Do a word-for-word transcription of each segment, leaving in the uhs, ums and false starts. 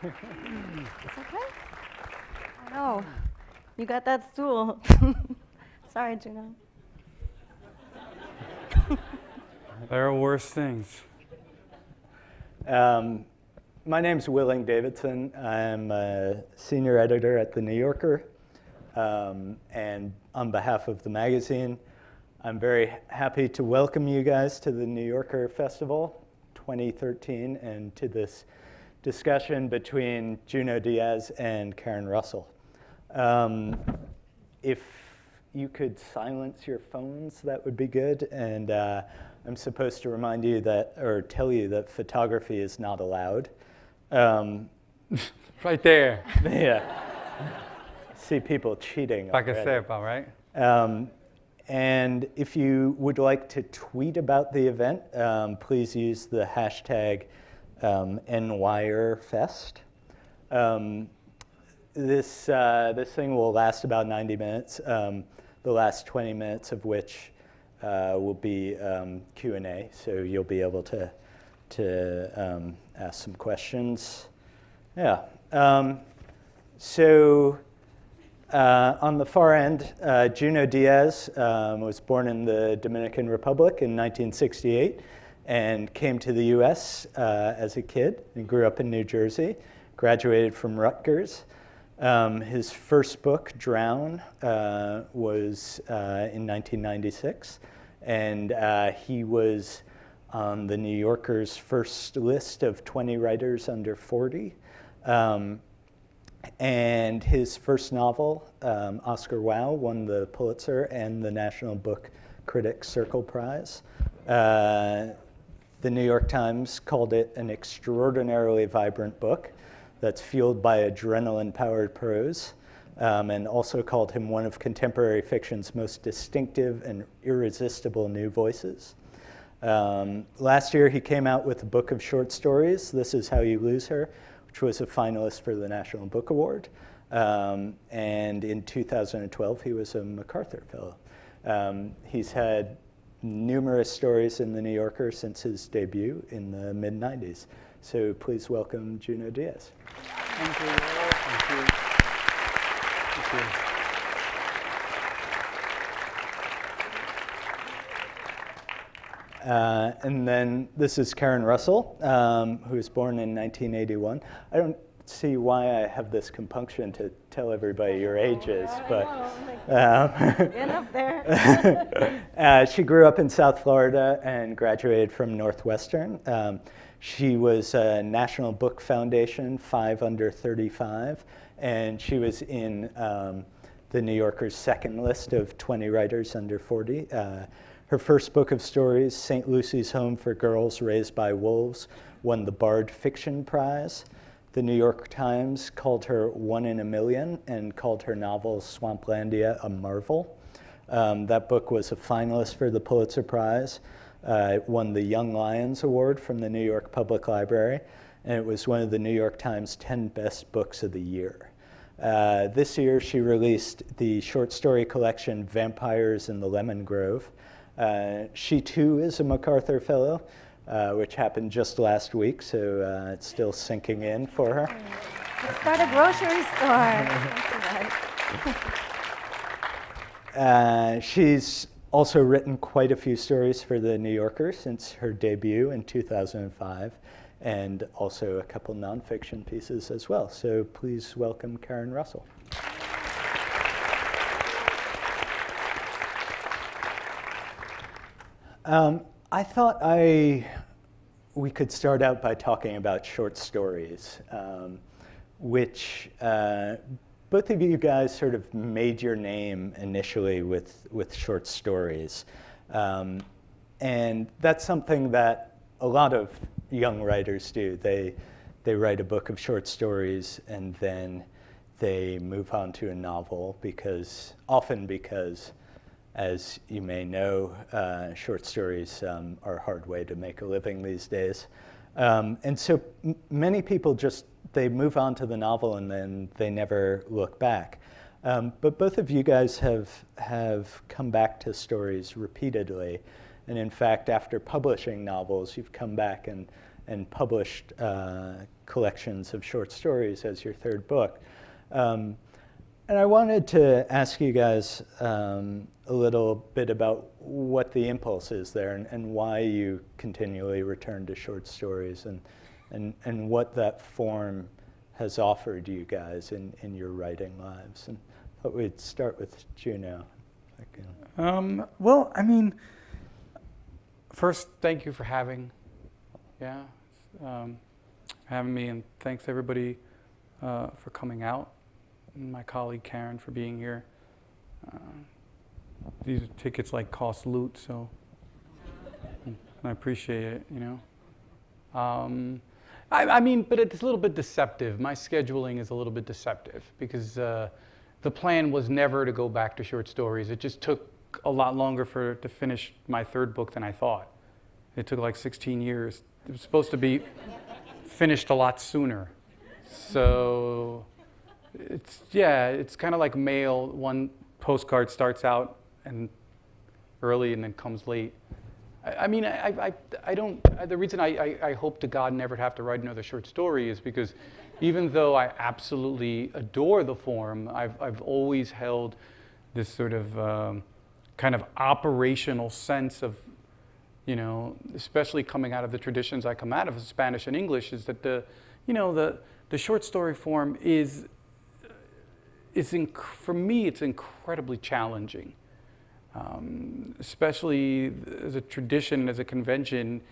It's okay. Oh no, you got that stool. Sorry, Juno. There are worse things. Um, my name's Willing Davidson. I'm a senior editor at The New Yorker. Um, and on behalf of the magazine, I'm very happy to welcome you guys to the New Yorker Festival twenty thirteen and to this discussion between Junot Diaz and Karen Russell. Um, if you could silence your phones, that would be good. And uh, I'm supposed to remind you that, or tell you that photography is not allowed. Um, Right there. yeah. See people cheating. Like I already. said, all right. Um, and if you would like to tweet about the event, um, please use the hashtag um, N Y R Fest. Um, this, uh, this thing will last about ninety minutes, um, the last twenty minutes of which uh, will be um, Q and A, so you'll be able to, to um, ask some questions. Yeah. Um, so. Uh, on the far end, uh, Junot Diaz um, was born in the Dominican Republic in nineteen sixty-eight and came to the U S uh, as a kid and grew up in New Jersey, graduated from Rutgers. Um, his first book, Drown, uh, was uh, in nineteen ninety-six, and uh, he was on the New Yorker's first list of twenty writers under forty. Um, And his first novel, um, Oscar Wilde, won the Pulitzer and the National Book Critics Circle Prize. Uh, the New York Times called it an extraordinarily vibrant book that's fueled by adrenaline-powered prose, um, and also called him one of contemporary fiction's most distinctive and irresistible new voices. Um, last year, he came out with a book of short stories, This Is How You Lose Her, which was a finalist for the National Book Award. Um, and in two thousand twelve, he was a MacArthur Fellow. Um, he's had numerous stories in The New Yorker since his debut in the mid nineties. So please welcome Junot Diaz. Thank you. Thank you. Thank you. Uh, and then this is Karen Russell, um, who was born in nineteen eighty-one. I don't see why I have this compunction to tell everybody your ages, but um, Get up there. uh, she grew up in South Florida and graduated from Northwestern. Um, she was a National Book Foundation five under thirty-five, and she was in um, the New Yorker's second list of twenty writers under forty. Uh, Her first book of stories, Saint Lucy's Home for Girls Raised by Wolves, won the Bard Fiction Prize. The New York Times called her one in a million and called her novel Swamplandia a marvel. Um, that book was a finalist for the Pulitzer Prize. Uh, it won the Young Lions Award from the New York Public Library, and it was one of the New York Times ten best books of the year. Uh, this year, she released the short story collection Vampires in the Lemon Grove. Uh, she too is a MacArthur Fellow, uh, which happened just last week, so uh, it's still sinking in for her. Let's start a grocery store. Uh, she's also written quite a few stories for The New Yorker since her debut in two thousand five, and also a couple nonfiction pieces as well. So please welcome Karen Russell. Um, I thought I, we could start out by talking about short stories, um, which uh, both of you guys sort of made your name initially with, with short stories. Um, and that's something that a lot of young writers do. They, they write a book of short stories and then they move on to a novel, because often because, as you may know, uh, short stories um, are a hard way to make a living these days. Um, and so m many people just, they move on to the novel and then they never look back. Um, but both of you guys have, have come back to stories repeatedly. And in fact, after publishing novels, you've come back and, and published uh, collections of short stories as your third book. Um, and I wanted to ask you guys um, a little bit about what the impulse is there and, and why you continually return to short stories and, and, and what that form has offered you guys in, in your writing lives. And I thought we'd start with Juno. Um, well, I mean, first, thank you for having, yeah, um, having me, and thanks everybody uh, for coming out, and my colleague Karen for being here. Uh, these tickets like cost loot, so I appreciate it, you know. Um, I, I mean, but it's a little bit deceptive. My scheduling is a little bit deceptive because uh, the plan was never to go back to short stories. It just took a lot longer for to finish my third book than I thought. It took like sixteen years. It was supposed to be finished a lot sooner. So it's, yeah, it's kind of like mail. One postcard starts out and early and then comes late. I, I mean, I, I, I don't, the reason I, I, I hope to God never have to write another short story is because even though I absolutely adore the form, I've, I've always held this sort of um, kind of operational sense of, you know, especially coming out of the traditions I come out of, Spanish and English, is that the, you know, the, the short story form is, is inc for me, it's incredibly challenging. Um, especially as a tradition, as a convention,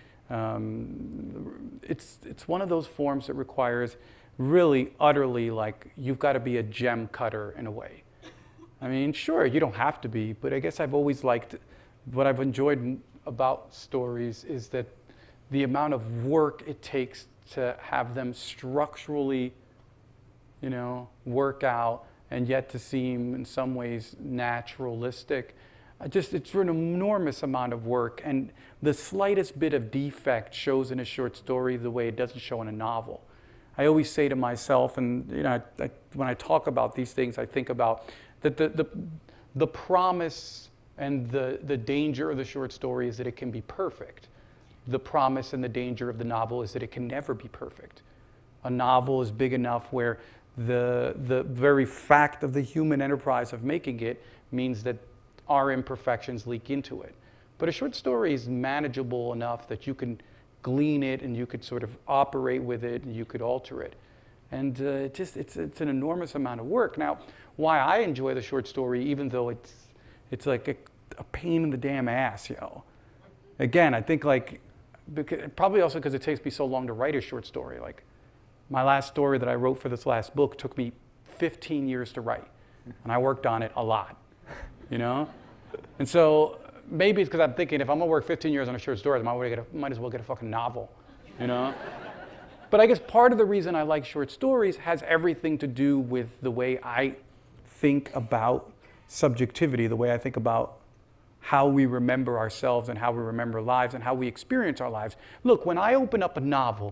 um, it's, it's one of those forms that requires really, utterly, like, you've got to be a gem cutter in a way. I mean, sure, you don't have to be, but I guess I've always liked, what I've enjoyed about stories is that the amount of work it takes to have them structurally, you know, work out, and yet to seem in some ways naturalistic. I just, it's an enormous amount of work, and the slightest bit of defect shows in a short story the way it doesn't show in a novel. I always say to myself, and you know, I, I, when I talk about these things, I think about that the, the, the promise and the, the danger of the short story is that it can be perfect. The promise and the danger of the novel is that it can never be perfect. A novel is big enough where the, the very fact of the human enterprise of making it means that our imperfections leak into it. But a short story is manageable enough that you can glean it and you could sort of operate with it and you could alter it. And uh, it just, it's, it's an enormous amount of work. Now, why I enjoy the short story, even though it's, it's like a, a pain in the damn ass, you know. Again, I think like, because, probably also because it takes me so long to write a short story. Like, my last story that I wrote for this last book took me fifteen years to write. And I worked on it a lot, you know? And so maybe it's because I'm thinking if I'm gonna work fifteen years on a short story, I might, get a, might as well get a fucking novel, you know? But I guess part of the reason I like short stories has everything to do with the way I think about subjectivity, the way I think about how we remember ourselves and how we remember lives and how we experience our lives. Look, when I open up a novel,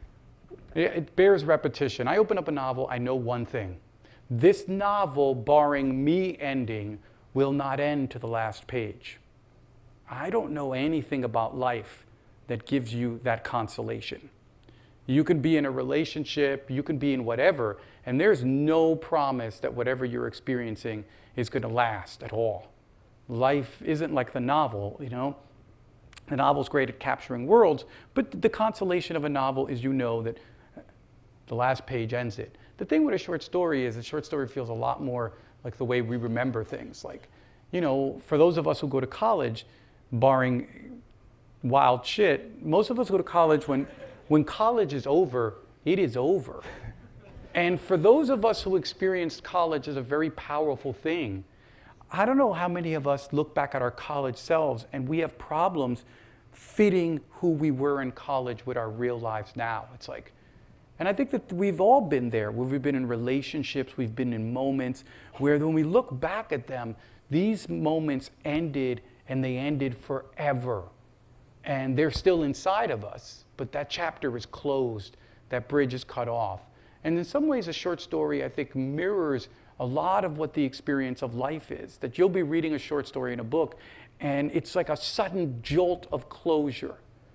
it bears repetition. I open up a novel, I know one thing. This novel, barring me ending, will not end to the last page. I don't know anything about life that gives you that consolation. You can be in a relationship, you can be in whatever, and there's no promise that whatever you're experiencing is going to last at all. Life isn't like the novel, you know. The novel's great at capturing worlds, but the consolation of a novel is you know that the last page ends it. The thing with a short story is a short story feels a lot more like the way we remember things. Like, you know, for those of us who go to college, barring wild shit, most of us go to college when, when college is over, it is over. And for those of us who experienced college as a very powerful thing, I don't know how many of us look back at our college selves and we have problems fitting who we were in college with our real lives now. It's like, and I think that we've all been there, where we've been in relationships, we've been in moments where when we look back at them, these moments ended and they ended forever. And they're still inside of us, but that chapter is closed, that bridge is cut off. And in some ways, a short story, I think, mirrors a lot of what the experience of life is. That you'll be reading a short story in a book, and it's like a sudden jolt of closure.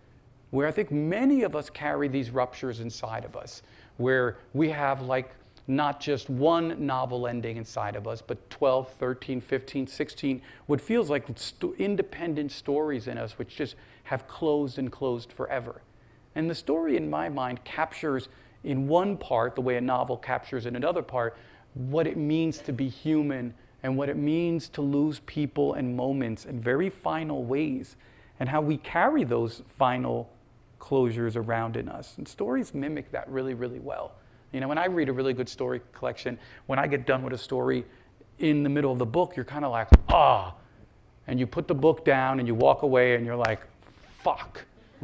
where I think many of us carry these ruptures inside of us, where we have like not just one novel ending inside of us, but twelve, thirteen, fifteen, sixteen, what feels like st- independent stories in us, which just have closed and closed forever. And the story, in my mind, captures in one part, the way a novel captures in another part, what it means to be human and what it means to lose people and moments in very final ways, and how we carry those final closures around in us. And stories mimic that really, really well. You know, when I read a really good story collection, when I get done with a story in the middle of the book, you're kind of like, ah, and you put the book down and you walk away and you're like, fuck.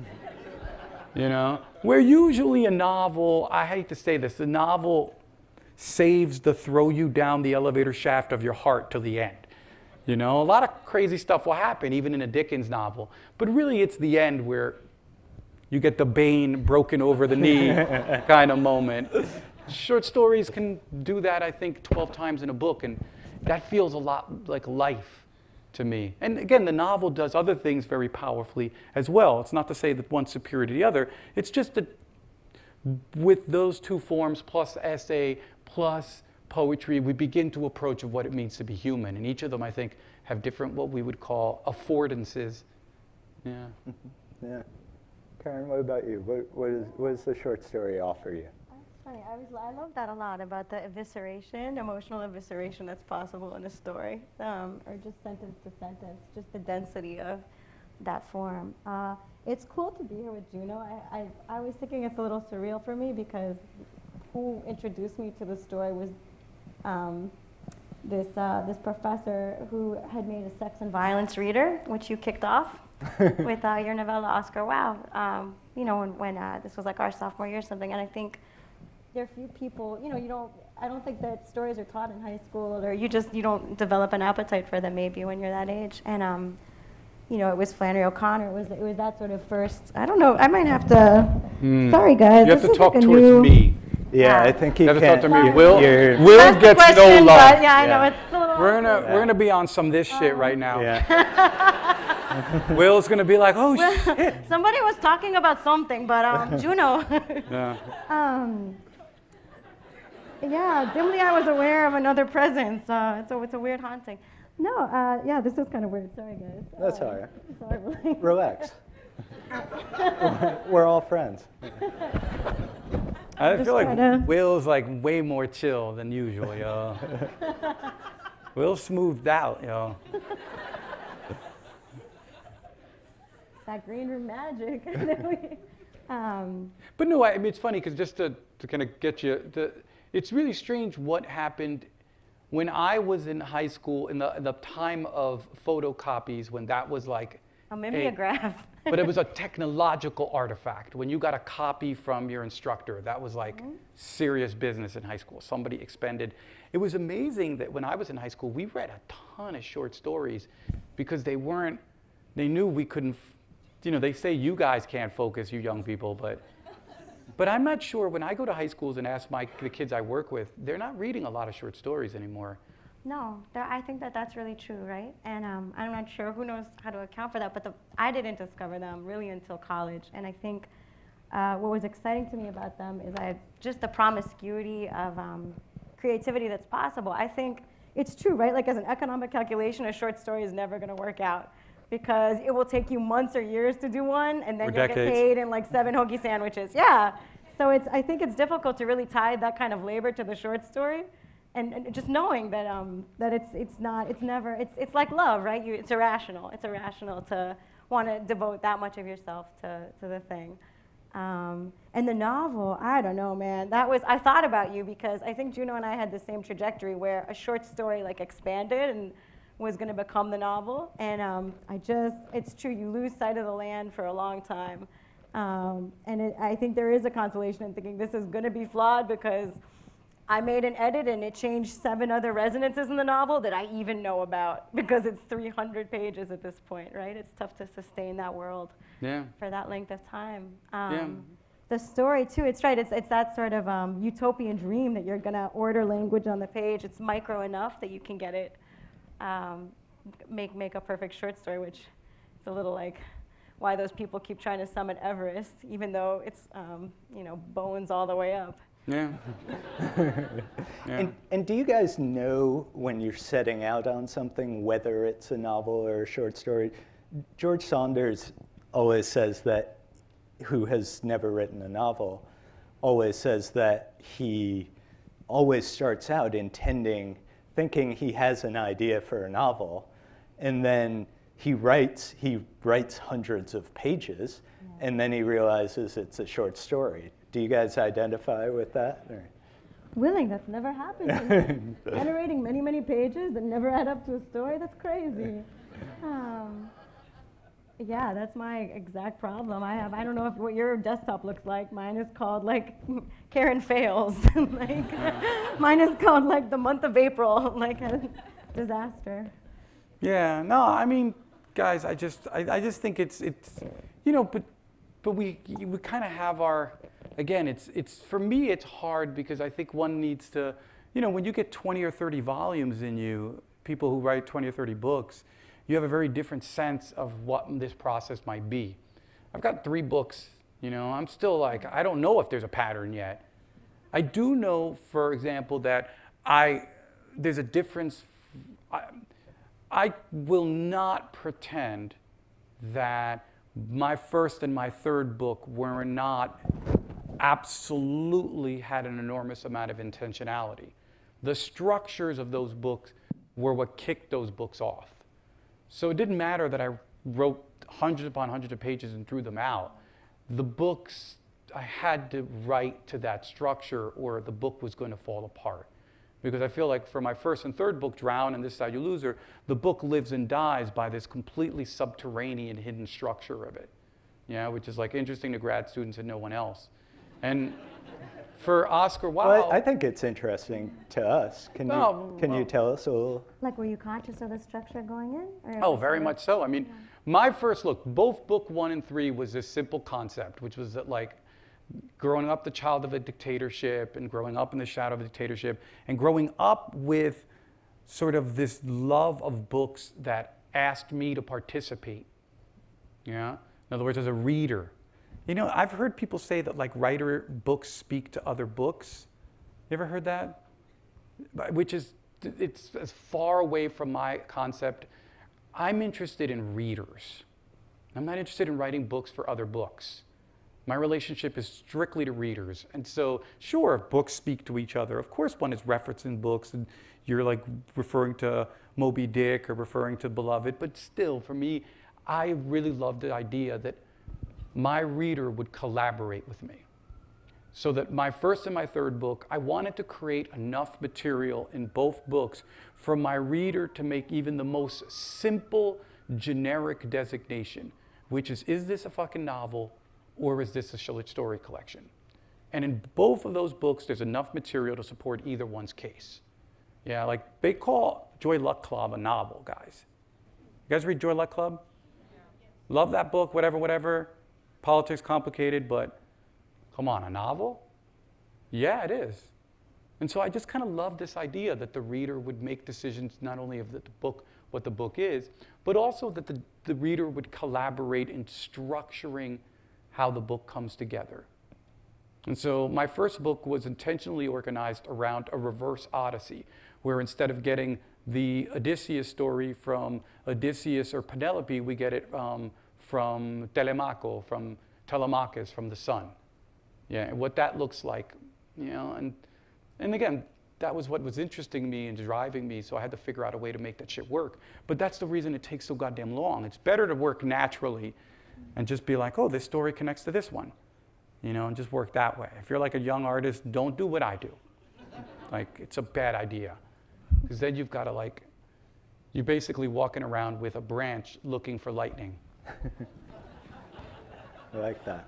You know, where usually a novel, I hate to say this, the novel saves the throw you down the elevator shaft of your heart till the end. You know, a lot of crazy stuff will happen, even in a Dickens novel. But really, it's the end where you get the Bane broken over the knee kind of moment. Short stories can do that, I think, twelve times in a book, and that feels a lot like life to me. And again, the novel does other things very powerfully as well. It's not to say that one's superior to the other. It's just that with those two forms, plus essay, plus poetry, we begin to approach of what it means to be human. And each of them, I think, have different, what we would call affordances. Yeah. Yeah. Karen, what about you? What, what, is, what does the short story offer you? That's funny. I, was, I love that a lot, about the evisceration, emotional evisceration that's possible in a story, um, or just sentence to sentence, just the density of that form. Uh, it's cool to be here with Juno. I, I, I was thinking it's a little surreal for me because who introduced me to the story was um, this, uh, this professor who had made a sex and violence reader, which you kicked off with uh, your novella, Oscar Wilde. Um, you know, when, when uh, this was like our sophomore year or something, and I think there are few people, you know, you don't, I don't think that stories are taught in high school, or you just, you don't develop an appetite for them maybe when you're that age. And, um, you know, it was Flannery O'Connor, it was, it was that sort of first, I don't know, I might have to, mm. sorry guys. You have this to talk like towards new, me. Yeah, uh, I think you You have to can't. talk to me. you- Will, you're- Will That's the gets no question, love. but yeah, I know, Yeah. it's a little We're gonna, awkward. we're gonna be on some this shit right now. Yeah. Will's gonna be like, oh Well, shit. somebody was talking about something, but um, Juno. Yeah. um, yeah, dimly I was aware of another presence, uh, so it's a weird haunting. No, uh, yeah, this is kind of weird. Sorry, guys. That's uh, all right. Sorry, Willie. Relax. we're, we're all friends. I Just feel like try to- Will's like way more chill than usual, yo. Will's smoothed out, yo. That green room magic. um, But no, I, I mean, it's funny because just to, to kind of get you, the, it's really strange what happened when I was in high school, in the, the time of photocopies, when that was like a mimeograph. but it was a technological artifact. When you got a copy from your instructor, that was like mm-hmm. serious business in high school. Somebody expended. It was amazing that when I was in high school, we read a ton of short stories because they weren't, they knew we couldn't, you know, they say you guys can't focus, you young people, but but I'm not sure when I go to high schools and ask my, the kids I work with, they're not reading a lot of short stories anymore. No, there, I think that that's really true, right? And um, I'm not sure, who knows how to account for that, but the, I didn't discover them really until college. And I think uh, what was exciting to me about them is I, just the promiscuity of um, creativity that's possible. I think it's true, right? Like as an economic calculation, a short story is never gonna work out because it will take you months or years to do one, and then Or you'll decades. get paid in like seven hoagie sandwiches. Yeah, so it's, I think it's difficult to really tie that kind of labor to the short story. And, and just knowing that um, that it's it's not it's never it's it's like love, right? You, it's irrational. It's irrational to want to devote that much of yourself to to the thing. Um, and the novel, I don't know, man. That was I thought about you because I think Juno and I had the same trajectory where a short story like expanded and was going to become the novel. And um, I just it's true. You lose sight of the land for a long time. Um, and it, I think there is a consolation in thinking this is going to be flawed because I made an edit and it changed seven other resonances in the novel that I even know about because it's three hundred pages at this point, right? It's tough to sustain that world Yeah. for that length of time. Um, Yeah. The story too, it's right, it's, it's that sort of um, utopian dream that you're gonna order language on the page. It's micro enough that you can get it, um, make, make a perfect short story, which is a little like, why those people keep trying to summit Everest, even though it's, um, you know, bones all the way up. Yeah. Yeah. And, and do you guys know when you're setting out on something, whether it's a novel or a short story? George Saunders always says that, who has never written a novel, always says that he always starts out intending, thinking he has an idea for a novel, and then he writes, he writes hundreds of pages, yeah. and then he realizes it's a short story. Do you guys identify with that? Or? Willing, that's never happened to me. Generating many, many pages that never add up to a story, that's crazy. Um, yeah, that's my exact problem. I have, I don't know if what your desktop looks like. Mine is called like Karen Fails. like, mine is called like the month of April, like a disaster. Yeah, no, I mean, guys, I just, I, I just think it's, it's, you know, but, but we, we kind of have our, again, it's, it's, for me, it's hard because I think one needs to, you know, when you get twenty or thirty volumes in you, people who write twenty or thirty books, you have a very different sense of what this process might be. I've got three books, you know, I'm still like, I don't know if there's a pattern yet. I do know, for example, that I, there's a difference. I, I will not pretend that my first and my third book were not absolutely had an enormous amount of intentionality. The structures of those books were what kicked those books off. So it didn't matter that I wrote hundreds upon hundreds of pages and threw them out. The books, I had to write to that structure or the book was going to fall apart. Because I feel like for my first and third book, Drown and This Is How You Lose Her, the book lives and dies by this completely subterranean hidden structure of it. Yeah, which is like interesting to grad students and no one else. And for Oscar Wilde, well, I, I think it's interesting to us. Can well, you can well, you tell us a little? Like, were you conscious of the structure going in? Or oh, very much so. I mean, yeah. my first look, both book one and three was this simple concept, which was that like growing up the child of a dictatorship and growing up in the shadow of a dictatorship and growing up with sort of this love of books that asked me to participate. Yeah. In other words, as a reader. You know, I've heard people say that like writer books speak to other books. You ever heard that? Which is, it's as far away from my concept. I'm interested in readers. I'm not interested in writing books for other books. My relationship is strictly to readers. And so, sure, books speak to each other. Of course, one is referencing books and you're like referring to Moby Dick or referring to Beloved, but still, for me, I really love the idea that my reader would collaborate with me. So that my first and my third book, I wanted to create enough material in both books for my reader to make even the most simple, generic designation, which is, is this a fucking novel or is this a short story collection? And in both of those books, there's enough material to support either one's case. Yeah, like they call Joy Luck Club a novel, guys. You guys read Joy Luck Club? Yeah. Love that book, whatever, whatever. Politics complicated, but come on, a novel? Yeah, it is. And so I just kind of love this idea that the reader would make decisions not only of the, the book, what the book is, but also that the, the reader would collaborate in structuring how the book comes together. And so my first book was intentionally organized around a reverse Odyssey, where instead of getting the Odysseus story from Odysseus or Penelope, we get it um, from Telemaco, from Telemachus, from the sun. Yeah, and what that looks like, you know, and, and again, that was what was interesting me and driving me, so I had to figure out a way to make that shit work. But that's the reason it takes so goddamn long. It's better to work naturally and just be like, oh, this story connects to this one, you know, and just work that way. If you're like a young artist, don't do what I do. Like, it's a bad idea, because then you've got to like, you're basically walking around with a branch looking for lightning. I like that.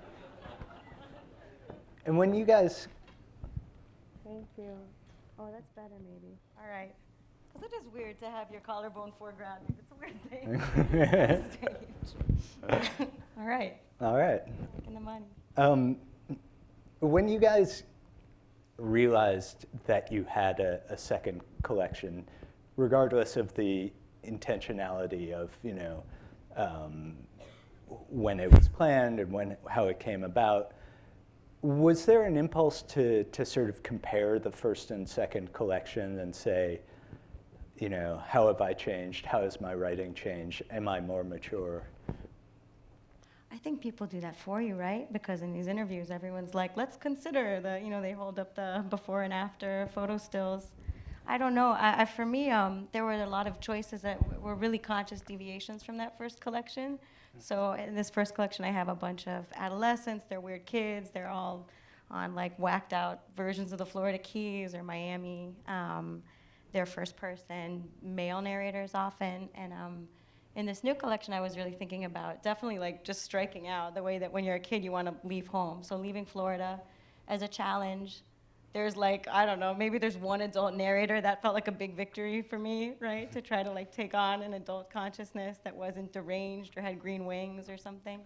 And when you guys... Thank you. Oh, that's better maybe. All right. Because it is weird to have your collarbone foregrounding. It's a weird thing. Stage. All right. All right. Making the money. Um, when you guys realized that you had a, a second collection, regardless of the intentionality of, you know, um, when it was planned and when how it came about. Was there an impulse to to sort of compare the first and second collection and say, you know, how have I changed? How has my writing changed? Am I more mature? I think people do that for you, right? Because in these interviews, everyone's like, let's consider the, you know, they hold up the before and after photo stills. I don't know. I, I, for me, um, there were a lot of choices that w- were really conscious deviations from that first collection. So in this first collection, I have a bunch of adolescents. They're weird kids. They're all on like whacked out versions of the Florida Keys or Miami. Um, they're first person male narrators often. And um, in this new collection, I was really thinking about definitely like just striking out the way that when you're a kid, you want to leave home. So leaving Florida as a challenge. There's like, I don't know, maybe there's one adult narrator. That felt like a big victory for me, right? To try to like take on an adult consciousness that wasn't deranged or had green wings or something.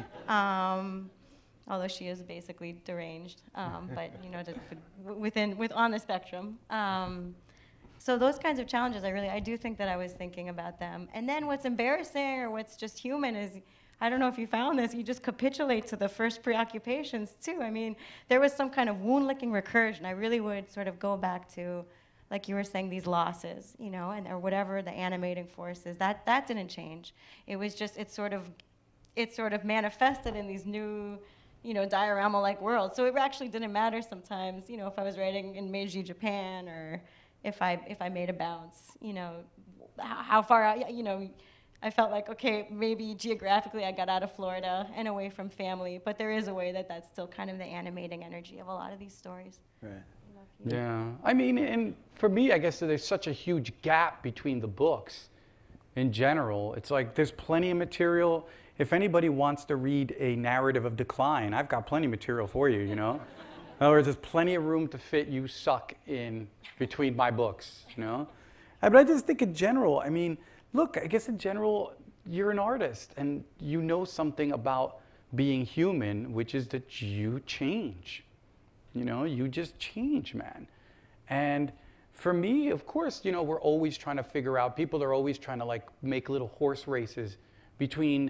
Um, although she is basically deranged, um, but you know, just within, with, on the spectrum. Um, so those kinds of challenges, I really, I do think that I was thinking about them. And then what's embarrassing or what's just human is, I don't know if you found this, you just capitulate to the first preoccupations too. I mean, there was some kind of wound-licking recursion. I really would sort of go back to, like you were saying, these losses, you know, and or whatever the animating force is. That that didn't change. It was just, it sort of, it sort of manifested in these new, you know, diorama-like worlds. So it actually didn't matter sometimes, you know, if I was writing in Meiji, Japan, or if I if I made a bounce, you know, how, how far out, you know. I felt like, okay, maybe geographically I got out of Florida and away from family, but there is a way that that's still kind of the animating energy of a lot of these stories. Right. Yeah, I mean, and for me, I guess there's such a huge gap between the books in general. It's like there's plenty of material. If anybody wants to read a narrative of decline, I've got plenty of material for you, you know? In other words, there's plenty of room to fit you suck in between my books, you know? Uh, But I just think in general, I mean, look, I guess in general, you're an artist and you know something about being human, which is that you change. You know, you just change, man. And for me, of course, you know, we're always trying to figure out, people are always trying to like make little horse races between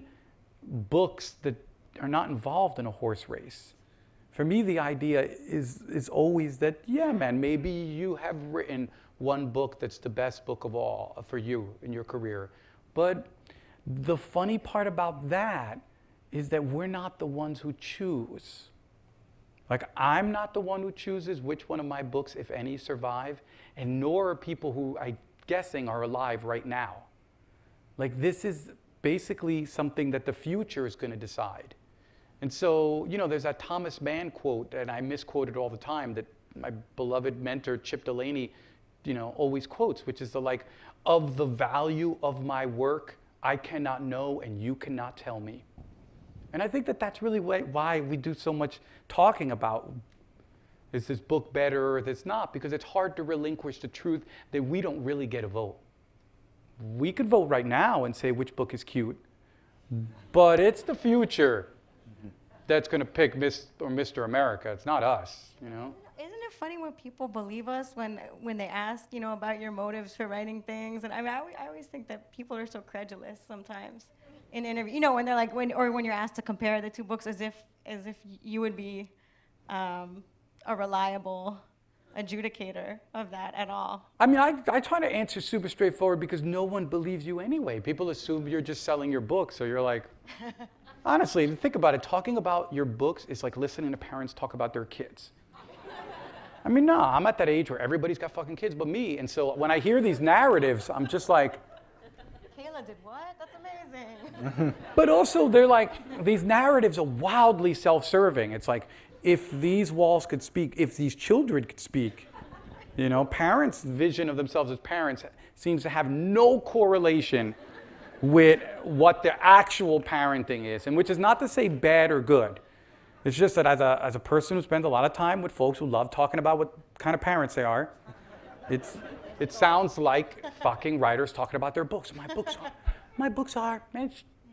books that are not involved in a horse race. For me, the idea is, is always that, yeah, man, maybe you have written one book that's the best book of all for you in your career. But the funny part about that is that we're not the ones who choose. Like, I'm not the one who chooses which one of my books, if any, survive, and nor are people who I'm guessing are alive right now. Like, this is basically something that the future is going to decide. And so, you know, there's that Thomas Mann quote, and I misquote it all the time, that my beloved mentor, Chip Delaney, you know, always quotes, which is the like, of the value of my work, I cannot know and you cannot tell me. And I think that that's really why we do so much talking about, is this book better or is this not? Because it's hard to relinquish the truth that we don't really get a vote. We could vote right now and say which book is cute, but it's the future that's going to pick Miss or Mister America. It's not us, you know? Isn't it funny when people believe us when when they ask, you know, about your motives for writing things? And I mean, I, always- I always think that people are so credulous sometimes in interview. You know, when they're like, when or when you're asked to compare the two books, as if as if you would be um, a reliable adjudicator of that at all. I mean, I, I try to answer super straightforward because no one believes you anyway. People assume you're just selling your book, so you're like, honestly, think about it. Talking about your books is like listening to parents talk about their kids. I mean, no, I'm at that age where everybody's got fucking kids but me, and so when I hear these narratives, I'm just like, Kayla did what? That's amazing. but also they're like, these narratives are wildly self-serving. It's like, if these walls could speak, if these children could speak, you know, parents' vision of themselves as parents seems to have no correlation with what their actual parenting is, and which is not to say bad or good. It's just that as a, as a person who spends a lot of time with folks who love talking about what kind of parents they are, it's, it sounds like fucking writers talking about their books. My books are, my books are, man.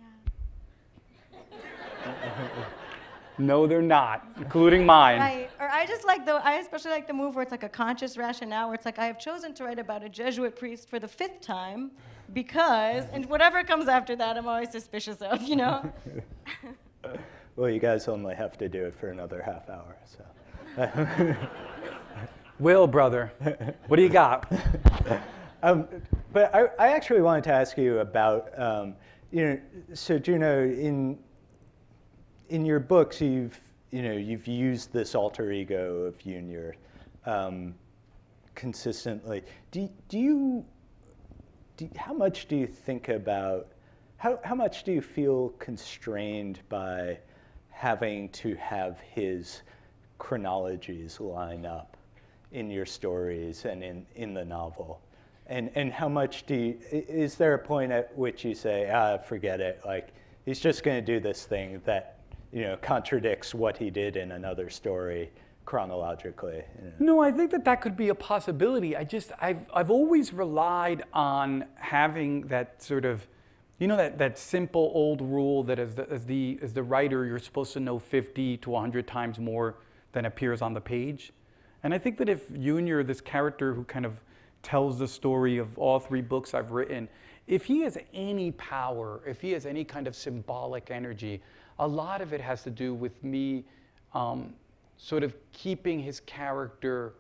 Yeah. No, they're not, including mine. Right, or I I just like the, I especially like the move where it's like a conscious rationale, where it's like, I have chosen to write about a Jesuit priest for the fifth time because, and whatever comes after that, I'm always suspicious of, you know? Well, you guys only have to do it for another half hour, so. Will, brother, what do you got? um, but I, I actually wanted to ask you about, um, you know, so Juno, in in your books, you've you know you've used this alter ego of Junior um, consistently. Do do you do, how much do you think about how how much do you feel constrained by having to have his chronologies line up in your stories and in, in the novel? And and how much do you, is there a point at which you say, ah, forget it, like, he's just going to do this thing that, you know, contradicts what he did in another story chronologically? You know? No, I think that that could be a possibility. I just, I've, I've always relied on having that sort of, you know, that, that simple old rule that as the, as, the, as the writer, you're supposed to know fifty to one hundred times more than appears on the page. And I think that if Junior, this character who kind of tells the story of all three books I've written, if he has any power, if he has any kind of symbolic energy, a lot of it has to do with me um, sort of keeping his character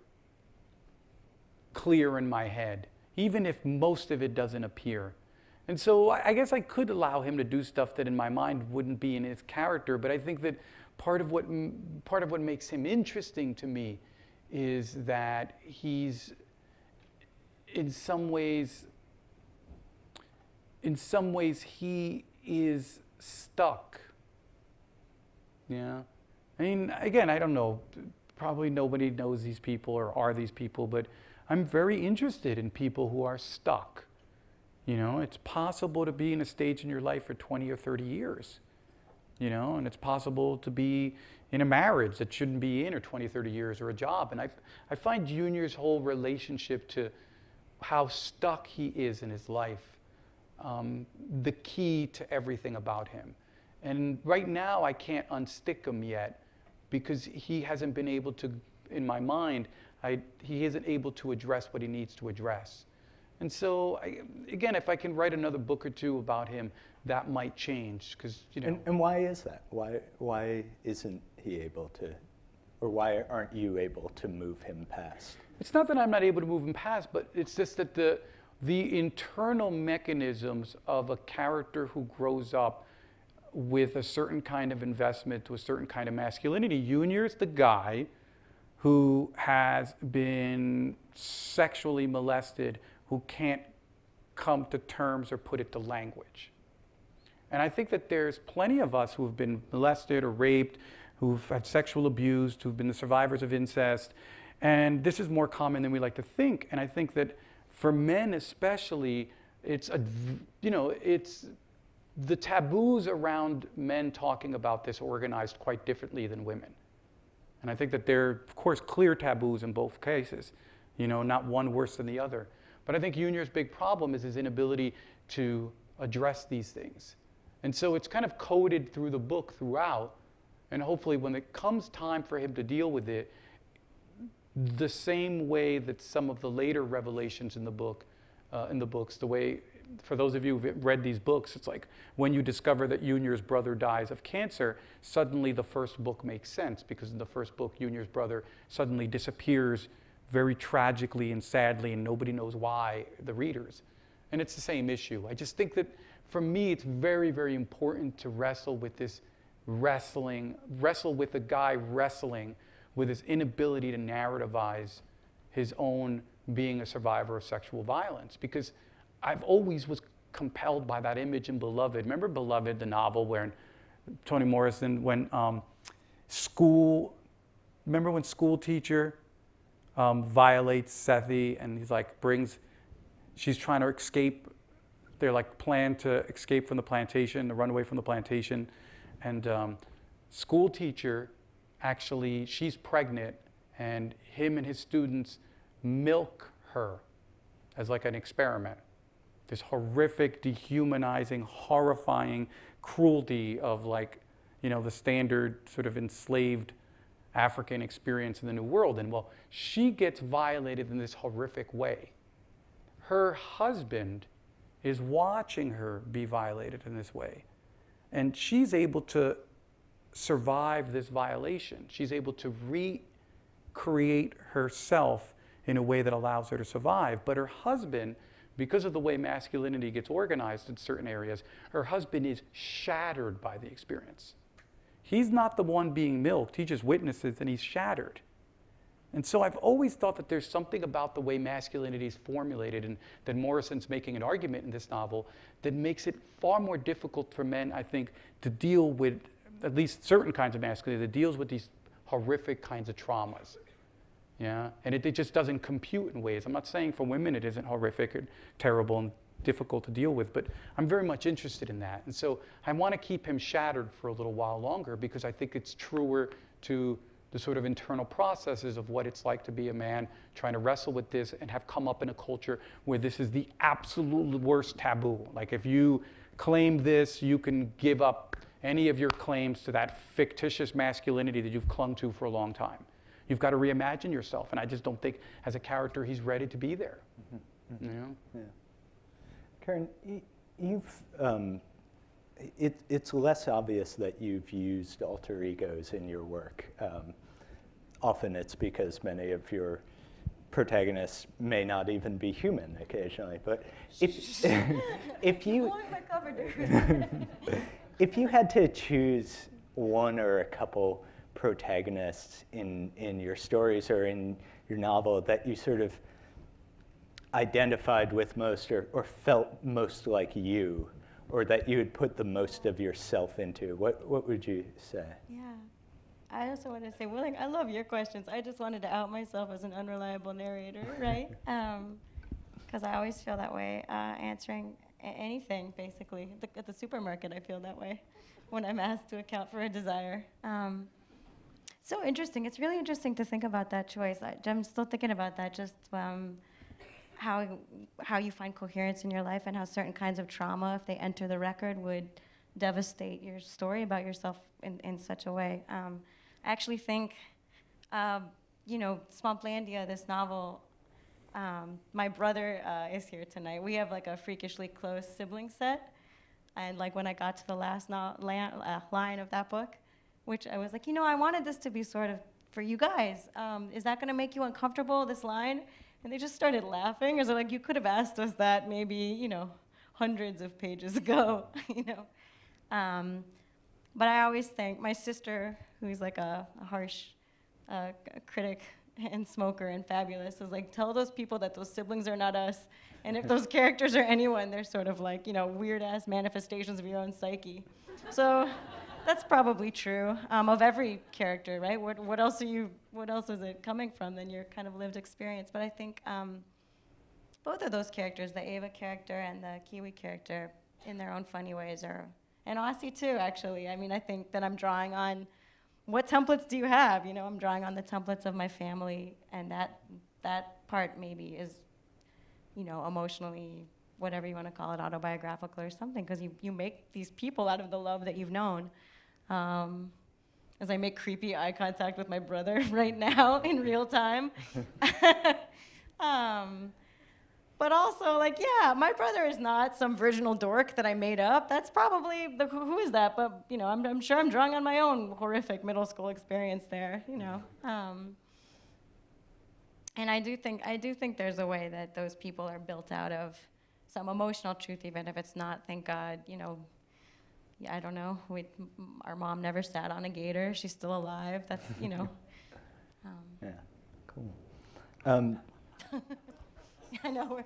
clear in my head, even if most of it doesn't appear. And so I guess I could allow him to do stuff that in my mind wouldn't be in his character, but I think that part of what, part of what makes him interesting to me is that he's, in some ways, in some ways he is stuck. Yeah. I mean, again, I don't know, probably nobody knows these people or are these people, but I'm very interested in people who are stuck. You know, it's possible to be in a stage in your life for twenty or thirty years, you know, and it's possible to be in a marriage that shouldn't be in or twenty, thirty years, or a job. And I, I find Junior's whole relationship to how stuck he is in his life um, the key to everything about him. And right now, I can't unstick him yet because he hasn't been able to, in my mind, I, he isn't able to address what he needs to address. And so, I, again, if I can write another book or two about him, that might change, because, you know. And, and why is that? Why, why isn't he able to, or why aren't you able to move him past? It's not that I'm not able to move him past, but it's just that the, the internal mechanisms of a character who grows up with a certain kind of investment to a certain kind of masculinity. Junior is the guy who has been sexually molested, who can't come to terms or put it to language. And I think that there's plenty of us who have been molested or raped, who've had sexual abuse, who've been the survivors of incest. And this is more common than we like to think. And I think that for men especially, it's, a, you know, it's, the taboos around men talking about this organized quite differently than women. And I think that there are, of course, clear taboos in both cases, you know, not one worse than the other. But I think Junior's big problem is his inability to address these things. And so it's kind of coded through the book throughout. And hopefully when it comes time for him to deal with it, the same way that some of the later revelations in the book, uh, in the books, the way, for those of you who've read these books, it's like when you discover that Junior's brother dies of cancer, suddenly the first book makes sense, because in the first book, Junior's brother suddenly disappears very tragically and sadly, and nobody knows why, the readers. And it's the same issue. I just think that for me, it's very, very important to wrestle with this wrestling, wrestle with the guy wrestling with his inability to narrativize his own being a survivor of sexual violence. Because I've always was compelled by that image in Beloved. Remember Beloved, the novel where Toni Morrison, when um, school, remember when school teacher um, violates Sethi, and he's like, brings, she's trying to escape, they're like plan to escape from the plantation, to run away from the plantation. And um, school teacher, actually, she's pregnant, and him and his students milk her as like an experiment. This horrific, dehumanizing, horrifying cruelty of, like, you know, the standard sort of enslaved African experience in the New World. And well, she gets violated in this horrific way. Her husband is watching her be violated in this way. And she's able to survive this violation. She's able to recreate herself in a way that allows her to survive. But her husband, because of the way masculinity gets organized in certain areas, her husband is shattered by the experience. He's not the one being milked. He just witnesses and he's shattered. And so I've always thought that there's something about the way masculinity is formulated, and that Morrison's making an argument in this novel that makes it far more difficult for men, I think, to deal with at least certain kinds of masculinity that deals with these horrific kinds of traumas. Yeah, and it, it just doesn't compute in ways. I'm not saying for women it isn't horrific and terrible and difficult to deal with, but I'm very much interested in that. And so I want to keep him shattered for a little while longer because I think it's truer to the sort of internal processes of what it's like to be a man trying to wrestle with this and have come up in a culture where this is the absolute worst taboo. Like if you claim this, you can give up any of your claims to that fictitious masculinity that you've clung to for a long time. You've got to reimagine yourself, and I just don't think as a character he's ready to be there. Mm-hmm. You know? Yeah. Karen, you've, um, it, it's less obvious that you've used alter egos in your work. Um, often it's because many of your protagonists may not even be human occasionally, but if, if you if you had to choose one or a couple protagonists in, in your stories or in your novel that you sort of identified with most or, or felt most like you, or that you would put the most of yourself into, what, what would you say? Yeah. I also want to say, Willing, I love your questions. I just wanted to out myself as an unreliable narrator, right? Because um, I always feel that way uh, answering a- anything, basically. The, at the supermarket, I feel that way when I'm asked to account for a desire. Um, so interesting. It's really interesting to think about that choice. I, I'm still thinking about that, just um, how, how you find coherence in your life and how certain kinds of trauma, if they enter the record, would devastate your story about yourself in, in such a way. Um, I actually think, um, you know, Swamplandia, this novel, um, my brother uh, is here tonight. We have like a freakishly close sibling set. And like when I got to the last no- la- uh, line of that book, which I was like, you know, I wanted this to be sort of for you guys. Um, is that gonna make you uncomfortable, this line? And they just started laughing. It was like, you could have asked us that maybe, you know, hundreds of pages ago, you know. Um, but I always think my sister, who's like a, a harsh uh, critic and smoker and fabulous, is like, tell those people that those siblings are not us. And if those characters are anyone, they're sort of like, you know, weird-ass manifestations of your own psyche. So that's probably true um, of every character, right? What, what else are you, what else is it coming from than your kind of lived experience? But I think um, both of those characters, the Ava character and the Kiwi character, in their own funny ways are, and Aussie too, actually. I mean, I think that I'm drawing on, what templates do you have? You know, I'm drawing on the templates of my family, and that that part maybe is, you know, emotionally, whatever you want to call it, autobiographical or something, because you, you make these people out of the love that you've known. Um, as I make creepy eye contact with my brother right now in real time. um, But also, like, yeah, my brother is not some virginal dork that I made up. That's probably, the, who, who is that? But, you know, I'm, I'm sure I'm drawing on my own horrific middle school experience there, you know. Um, and I do think, I do think there's a way that those people are built out of some emotional truth, even if it's not, thank God, you know, yeah, I don't know. We, our mom never sat on a gator. She's still alive. That's, you know. Um, Yeah, cool. Um, I know.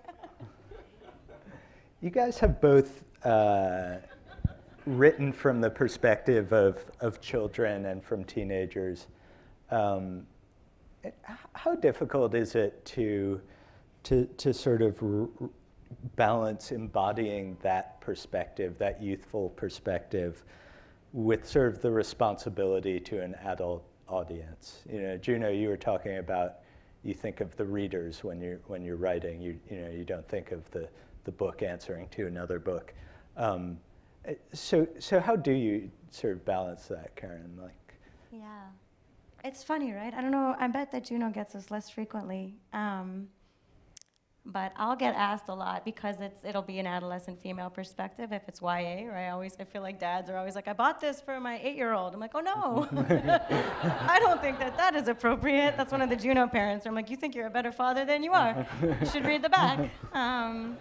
You guys have both uh, written from the perspective of, of children and from teenagers. Um, it- h- how difficult is it to, to, to sort of r- r- balance embodying that perspective, that youthful perspective, with sort of the responsibility to an adult audience? You know, Juno, you were talking about, you think of the readers when you're when you're writing. You you know you don't think of the, the book answering to another book. Um, so so how do you sort of balance that, Karen? Like, Yeah. It's funny, right? I don't know. I bet that Juno gets this less frequently. Um, but I'll get asked a lot because it's it'll be an adolescent female perspective if it's Y A, or I always I feel like dads are always like, I bought this for my eight-year-old. I'm like, oh no, I don't think that that is appropriate. That's one of the Juno parents. I'm like, you think you're a better father than you are. You should read the back. Um,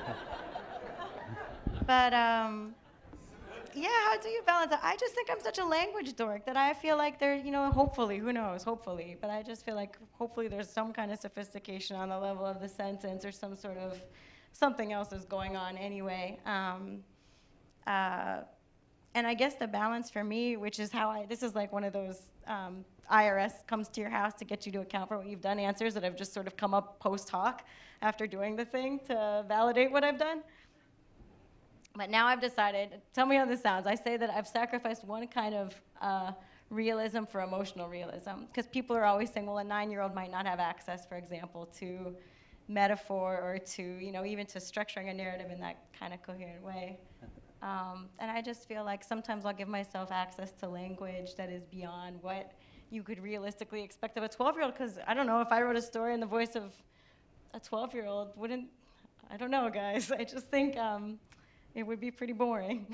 but um, yeah, how do you balance it? I just think I'm such a language dork that I feel like there, you know, hopefully, who knows, hopefully, but I just feel like hopefully there's some kind of sophistication on the level of the sentence or some sort of something else is going on anyway. Um, uh, and I guess the balance for me, which is how I, this is like one of those um, I R S comes to your house to get you to account for what you've done answers that have just sort of come up post hoc after doing the thing to validate what I've done. But now I've decided, tell me how this sounds, I say that I've sacrificed one kind of uh, realism for emotional realism. Because people are always saying, well, a nine-year-old might not have access, for example, to metaphor or to, you know, even to structuring a narrative in that kind of coherent way. Um, and I just feel like sometimes I'll give myself access to language that is beyond what you could realistically expect of a twelve-year-old. Because I don't know, if I wrote a story in the voice of a twelve-year-old, wouldn't, I don't know, guys. I just think, um, it would be pretty boring.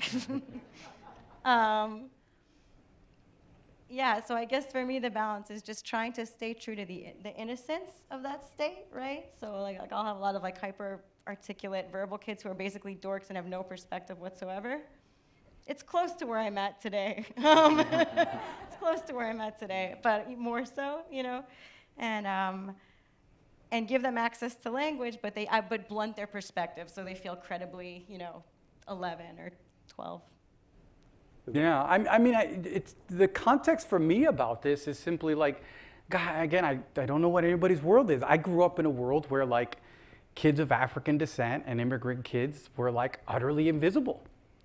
um, yeah, so I guess for me the balance is just trying to stay true to the the innocence of that state, right? So like, like I'll have a lot of like hyper articulate verbal kids who are basically dorks and have no perspective whatsoever. It's close to where I'm at today. um, it's close to where I'm at today, but more so, you know, and. Um, and give them access to language, but they I, but blunt their perspective so they feel credibly, you know, eleven or twelve. Yeah, I, I mean, I, it's the context for me about this is simply like, God, again, I, I don't know what anybody's world is. I grew up in a world where like kids of African descent and immigrant kids were like utterly invisible.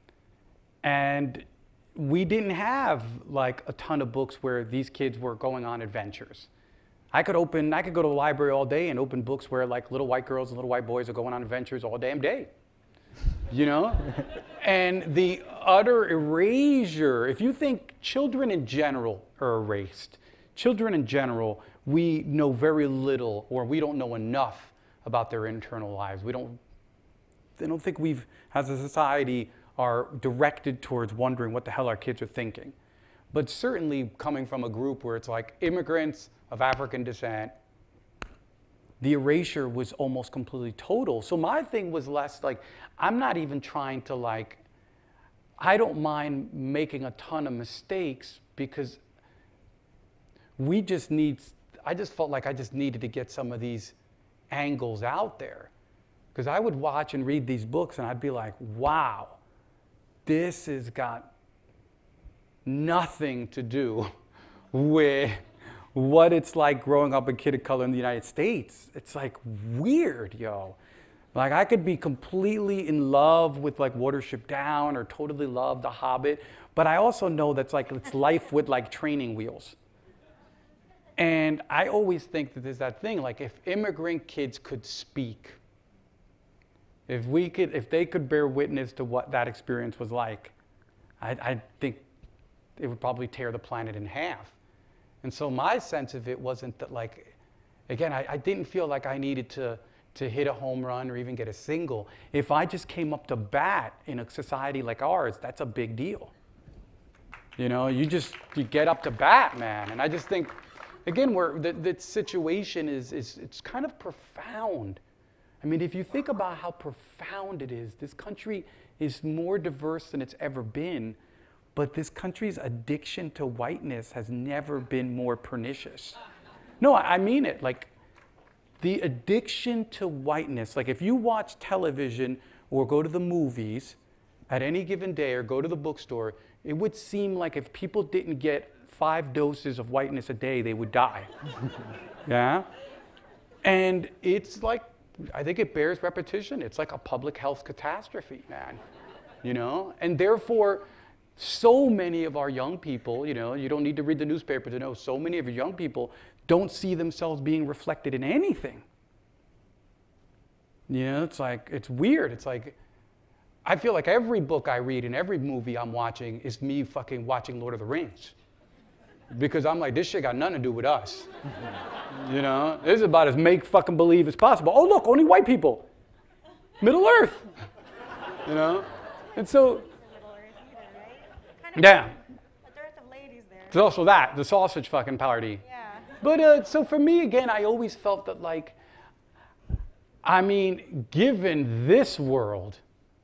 And we didn't have like a ton of books where these kids were going on adventures. I could open, I could go to the library all day and open books where like little white girls and little white boys are going on adventures all damn day. You know? And the utter erasure, if you think children in general are erased, children in general, we know very little or we don't know enough about their internal lives. We don't, I don't think we've, as a society, are directed towards wondering what the hell our kids are thinking. But certainly coming from a group where it's like immigrants of African descent, the erasure was almost completely total. So my thing was less like, I'm not even trying to like, I don't mind making a ton of mistakes because we just need, I just felt like I just needed to get some of these angles out there. Because I would watch and read these books and I'd be like, wow, this has got nothing to do with what it's like growing up a kid of color in the United States. It's like weird, yo. Like I could be completely in love with like Watership Down or totally love The Hobbit, but I also know that's like it's life with like training wheels. And I always think that there's that thing, like if immigrant kids could speak, if we could, if they could bear witness to what that experience was like, I, I think it would probably tear the planet in half. And so my sense of it wasn't that like, again, I, I didn't feel like I needed to, to hit a home run or even get a single. If I just came up to bat in a society like ours, that's a big deal. You know, you just, you get up to bat, man. And I just think, again, where the, the situation is, is, it's kind of profound. I mean, if you think about how profound it is, this country is more diverse than it's ever been. But this country's addiction to whiteness has never been more pernicious. No, I mean it. Like, the addiction to whiteness, like if you watch television or go to the movies at any given day or go to the bookstore, it would seem like if people didn't get five doses of whiteness a day, they would die. Yeah? And it's like, I think it bears repetition. It's like a public health catastrophe, man. You know? And therefore, so many of our young people, you know, you don't need to read the newspaper to know, so many of your young people don't see themselves being reflected in anything. You know, it's like, it's weird. It's like, I feel like every book I read and every movie I'm watching is me fucking watching Lord of the Rings. Because I'm like, this shit got nothing to do with us. You know, this is about as make fucking believe as possible. Oh, look, only white people. Middle Earth. You know? And so, yeah. A dearth of ladies there. There's also that, the sausage fucking party. Yeah. But uh, so for me, again, I always felt that, like, I mean, given this world,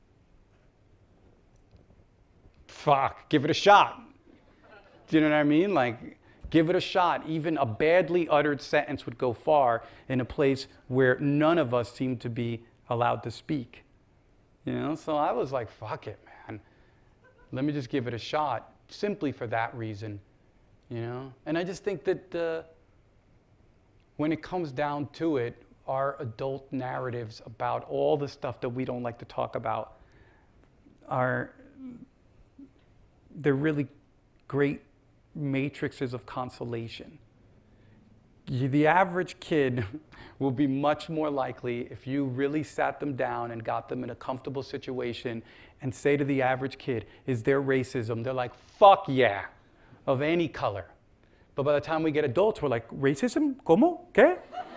fuck, give it a shot. Do you know what I mean? Like, give it a shot. Even a badly uttered sentence would go far in a place where none of us seem to be allowed to speak. You know, so I was like, fuck it, man. Let me just give it a shot, simply for that reason, you know? And I just think that uh, when it comes down to it, our adult narratives about all the stuff that we don't like to talk about are, they're really great matrices of consolation. You, the average kid will be much more likely if you really sat them down and got them in a comfortable situation and say to the average kid, is there racism? They're like, fuck yeah, of any color. But by the time we get adults, we're like, racism? ¿Cómo? ¿Qué?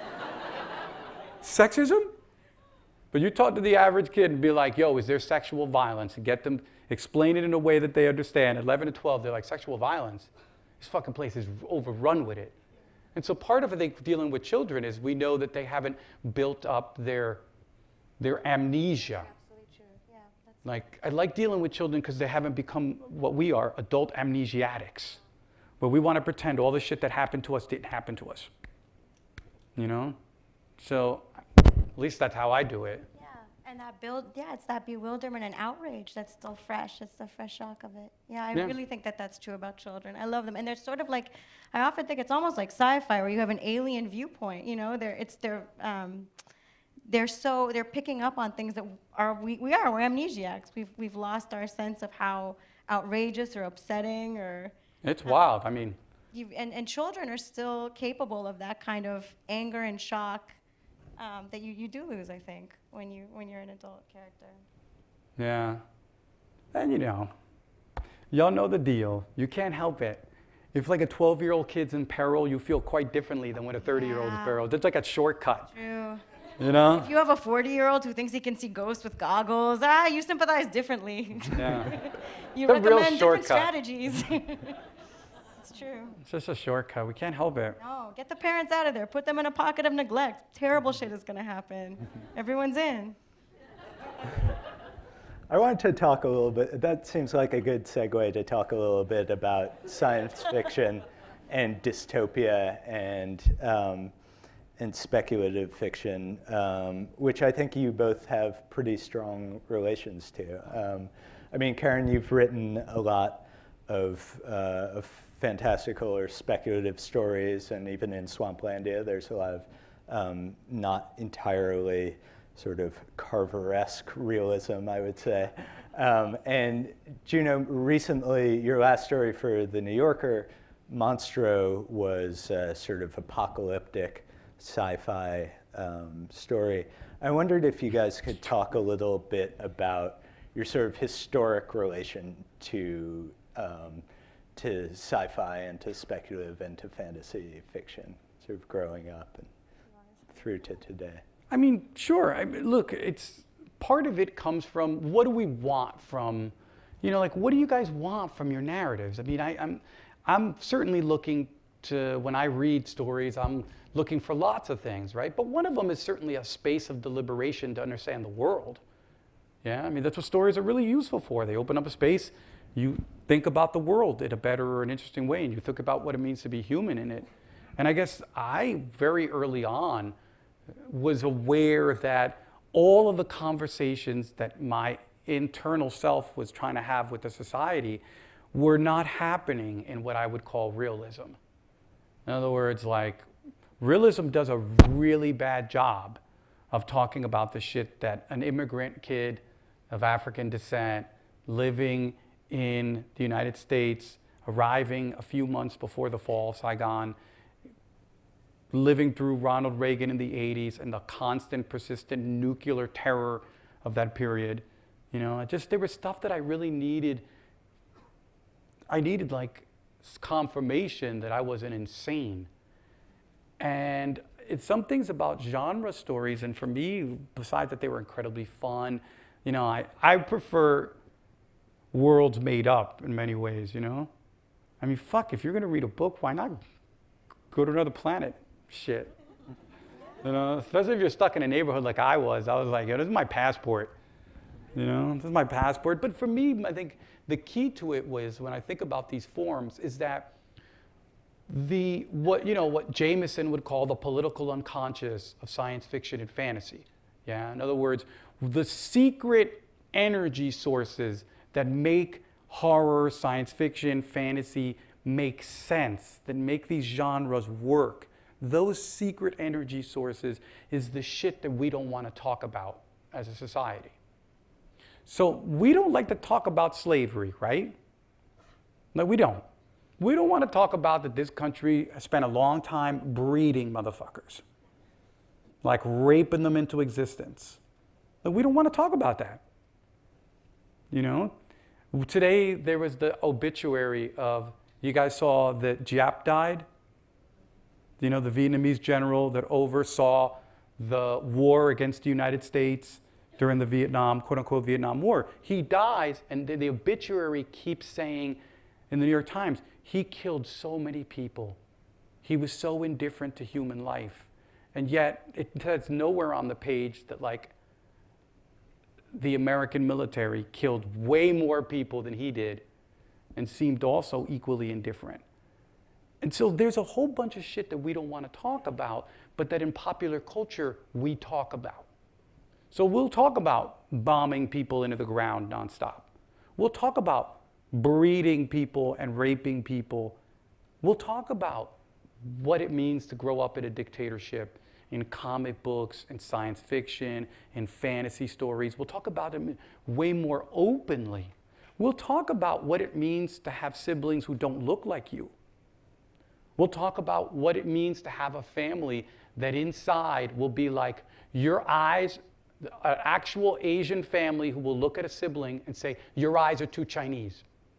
Sexism? But you talk to the average kid and be like, yo, is there sexual violence? And get them, explain it in a way that they understand. eleven to twelve, they're like, sexual violence? This fucking place is overrun with it. And so part of, I think, dealing with children is we know that they haven't built up their, their amnesia. Absolutely true. Yeah. That's Like, I like dealing with children because they haven't become what we are, adult amnesiatics, where we want to pretend all the shit that happened to us didn't happen to us. You know? So, at least that's how I do it. Yeah, and that build, yeah, it's that bewilderment and outrage that's still fresh. It's the fresh shock of it. Yeah, I Yeah. really think that that's true about children. I love them, and they're sort of like, I often think it's almost like sci-fi, where you have an alien viewpoint. You know, they're it's they're um, they're so they're picking up on things that are we we are we're amnesiacs. We've we've lost our sense of how outrageous or upsetting or It's wild. I mean, you and and children are still capable of that kind of anger and shock. Um, that you, you do lose, I think, when you when you're an adult character. yeah. And you know, y'all know the deal. You can't help it. If like a twelve-year-old kid's in peril, you feel quite differently than when a thirty-year-old's in Yeah. peril. It's like a shortcut, True. you know? If you have a forty-year-old who thinks he can see ghosts with goggles, ah, you sympathize differently. Yeah. You The real recommend different shortcut. strategies. It's true. It's just a shortcut. We can't help it. No, get the parents out of there. Put them in a pocket of neglect. Terrible shit is gonna happen. Everyone's in. I wanted to talk a little bit, that seems like a good segue to talk a little bit about science fiction and dystopia and, um, and speculative fiction, um, which I think you both have pretty strong relations to. Um, I mean, Karen, you've written a lot of, uh, of fantastical or speculative stories, and even in Swamplandia, there's a lot of um, not entirely sort of Carver-esque realism, I would say. Um, and Juno, recently, your last story for The New Yorker, Monstro, was a sort of apocalyptic sci-fi um, story. I wondered if you guys could talk a little bit about your sort of historic relation to um, to sci-fi and to speculative and to fantasy fiction, sort of growing up and through to today. I mean, sure. I mean, look, it's part of it comes from what do we want from, you know, like what do you guys want from your narratives? I mean, I, I'm, I'm certainly looking to, when I read stories, I'm looking for lots of things, right? But one of them is certainly a space of deliberation to understand the world. Yeah, I mean, that's what stories are really useful for. They open up a space. You think about the world in a better or an interesting way, and you think about what it means to be human in it. And I guess I, very early on, was aware that all of the conversations that my internal self was trying to have with the society were not happening in what I would call realism. In other words, like, realism does a really bad job of talking about the shit that an immigrant kid of African descent living in the United States, arriving a few months before the fall of Saigon, living through Ronald Reagan in the eighties and the constant, persistent nuclear terror of that period. You know, I just, there was stuff that I really needed. I needed like confirmation that I wasn't insane. And it's some things about genre stories, and for me, besides that they were incredibly fun, you know, I, I prefer worlds made up in many ways, you know? I mean, fuck, if you're gonna read a book, why not go to another planet? Shit. You know, especially if you're stuck in a neighborhood like I was. I was like, yo, this is my passport. You know, this is my passport. But for me, I think the key to it was, when I think about these forms, is that the, what, you know, what Jameson would call the political unconscious of science fiction and fantasy. Yeah, in other words, the secret energy sources that make horror, science fiction, fantasy make sense, that make these genres work. Those secret energy sources is the shit that we don't want to talk about as a society. So we don't like to talk about slavery, right? No, we don't. We don't want to talk about that this country spent a long time breeding motherfuckers, like raping them into existence. But we don't want to talk about that. You know? Today there was the obituary of, you guys saw that Giap died? You know, the Vietnamese general that oversaw the war against the United States during the Vietnam, quote unquote, Vietnam War. He dies, and the, the obituary keeps saying in the New York Times, he killed so many people. He was so indifferent to human life. And yet, it says nowhere on the page that, like, the American military killed way more people than he did and seemed also equally indifferent. And so there's a whole bunch of shit that we don't want to talk about, but that in popular culture, we talk about. So we'll talk about bombing people into the ground nonstop. We'll talk about breeding people and raping people. We'll talk about what it means to grow up in a dictatorship in comic books, in science fiction, in fantasy stories. We'll talk about them way more openly. We'll talk about what it means to have siblings who don't look like you. We'll talk about what it means to have a family that inside will be like your eyes, an actual Asian family who will look at a sibling and say, your eyes are too Chinese.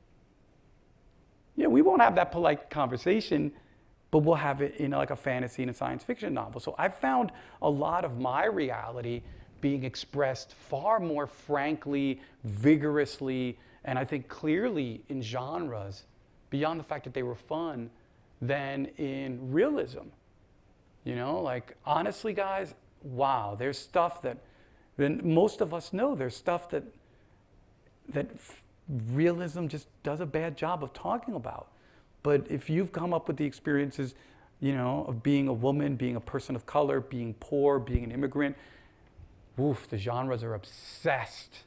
Yeah, we won't have that polite conversation, but we'll have it in like a fantasy and a science fiction novel. So I've found a lot of my reality being expressed far more frankly, vigorously, and I think clearly in genres, beyond the fact that they were fun, than in realism. You know, like, honestly, guys, wow, there's stuff that, then most of us know there's stuff that, that realism just does a bad job of talking about. But if you've come up with the experiences, you know, of being a woman, being a person of color, being poor, being an immigrant, woof, the genres are obsessed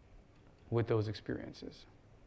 with those experiences.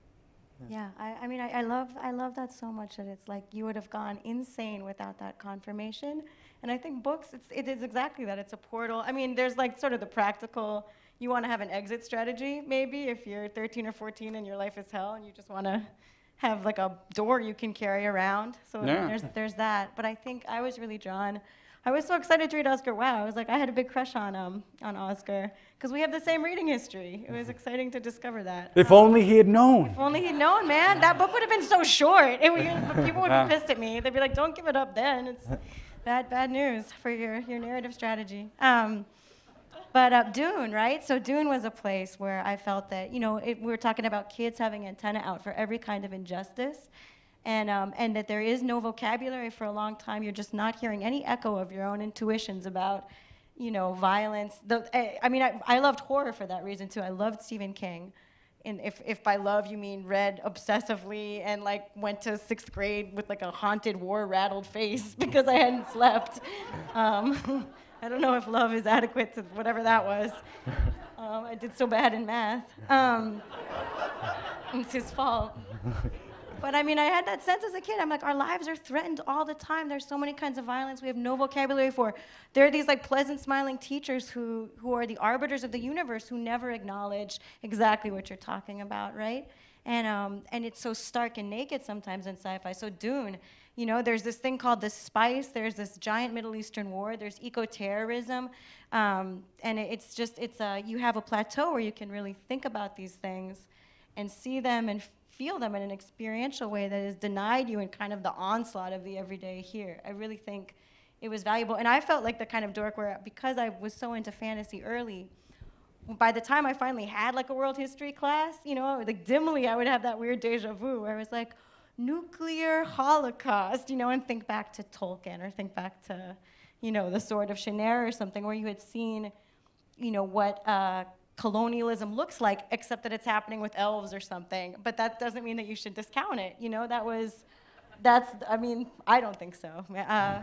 Yeah, I, I mean, I, I love I love that so much that it's like you would have gone insane without that confirmation. And I think books, it's, it is exactly that. It's a portal. I mean, there's like sort of the practical, you want to have an exit strategy, maybe, if you're thirteen or fourteen and your life is hell and you just want to have like a door you can carry around. So Yeah. there's there's that. But I think I was really drawn. I was so excited to read Oscar Wilde. I was like, I had a big crush on um on Oscar because we have the same reading history. It was exciting to discover that. If Um, only he had known. If only he'd known, man. That book would have been so short. It would, people would Yeah. be pissed at me. They'd be like, don't give it up then. It's bad, bad news for your, your narrative strategy. Um, but uh, Dune, right? So Dune was a place where I felt that, you know, it, we were talking about kids having antenna out for every kind of injustice. And, um, and that there is no vocabulary for a long time. You're just not hearing any echo of your own intuitions about, you know, violence. The, I, I mean, I, I loved horror for that reason, too. I loved Stephen King. And if, if by love you mean read obsessively and, like, went to sixth grade with, like, a haunted, war-rattled face because I hadn't slept. Um, I don't know if love is adequate to whatever that was. Um, I did so bad in math. Um, it's his fault. But I mean, I had that sense as a kid. I'm like, our lives are threatened all the time. There's so many kinds of violence we have no vocabulary for. There are these like pleasant smiling teachers who, who are the arbiters of the universe who never acknowledge exactly what you're talking about, right? And, um, and it's so stark and naked sometimes in sci-fi. So Dune, you know, there's this thing called the Spice. There's this giant Middle Eastern war. There's eco-terrorism. Um, and it, it's just, it's a, you have a plateau where you can really think about these things and see them and feel them in an experiential way that is denied you in kind of the onslaught of the everyday here. I really think it was valuable. And I felt like the kind of dork where, because I was so into fantasy early, by the time I finally had like a world history class, you know, like dimly I would have that weird deja vu where I was like, nuclear holocaust, you know, and think back to Tolkien or think back to, you know, the Sword of Shannara or something where you had seen, you know, what uh, colonialism looks like, except that it's happening with elves or something. But that doesn't mean that you should discount it, you know, that was, that's, I mean, I don't think so. Uh,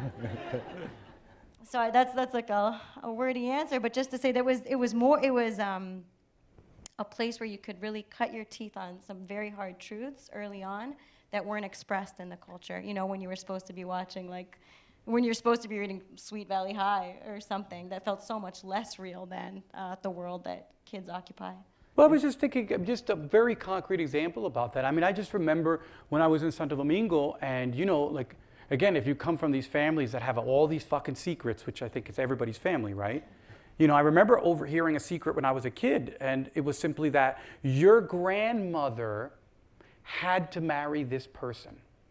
so I, that's, that's like a, a wordy answer, but just to say there was, it was more, it was um, a place where you could really cut your teeth on some very hard truths early on that weren't expressed in the culture, you know, when you were supposed to be watching, like, when you're supposed to be reading Sweet Valley High or something that felt so much less real than uh, the world that kids occupy. Well, I was just thinking, of just a very concrete example about that. I mean, I just remember when I was in Santo Domingo, and, you know, like, again, if you come from these families that have all these fucking secrets, which I think is everybody's family, right? You know, I remember overhearing a secret when I was a kid, and it was simply that your grandmother had to marry this person.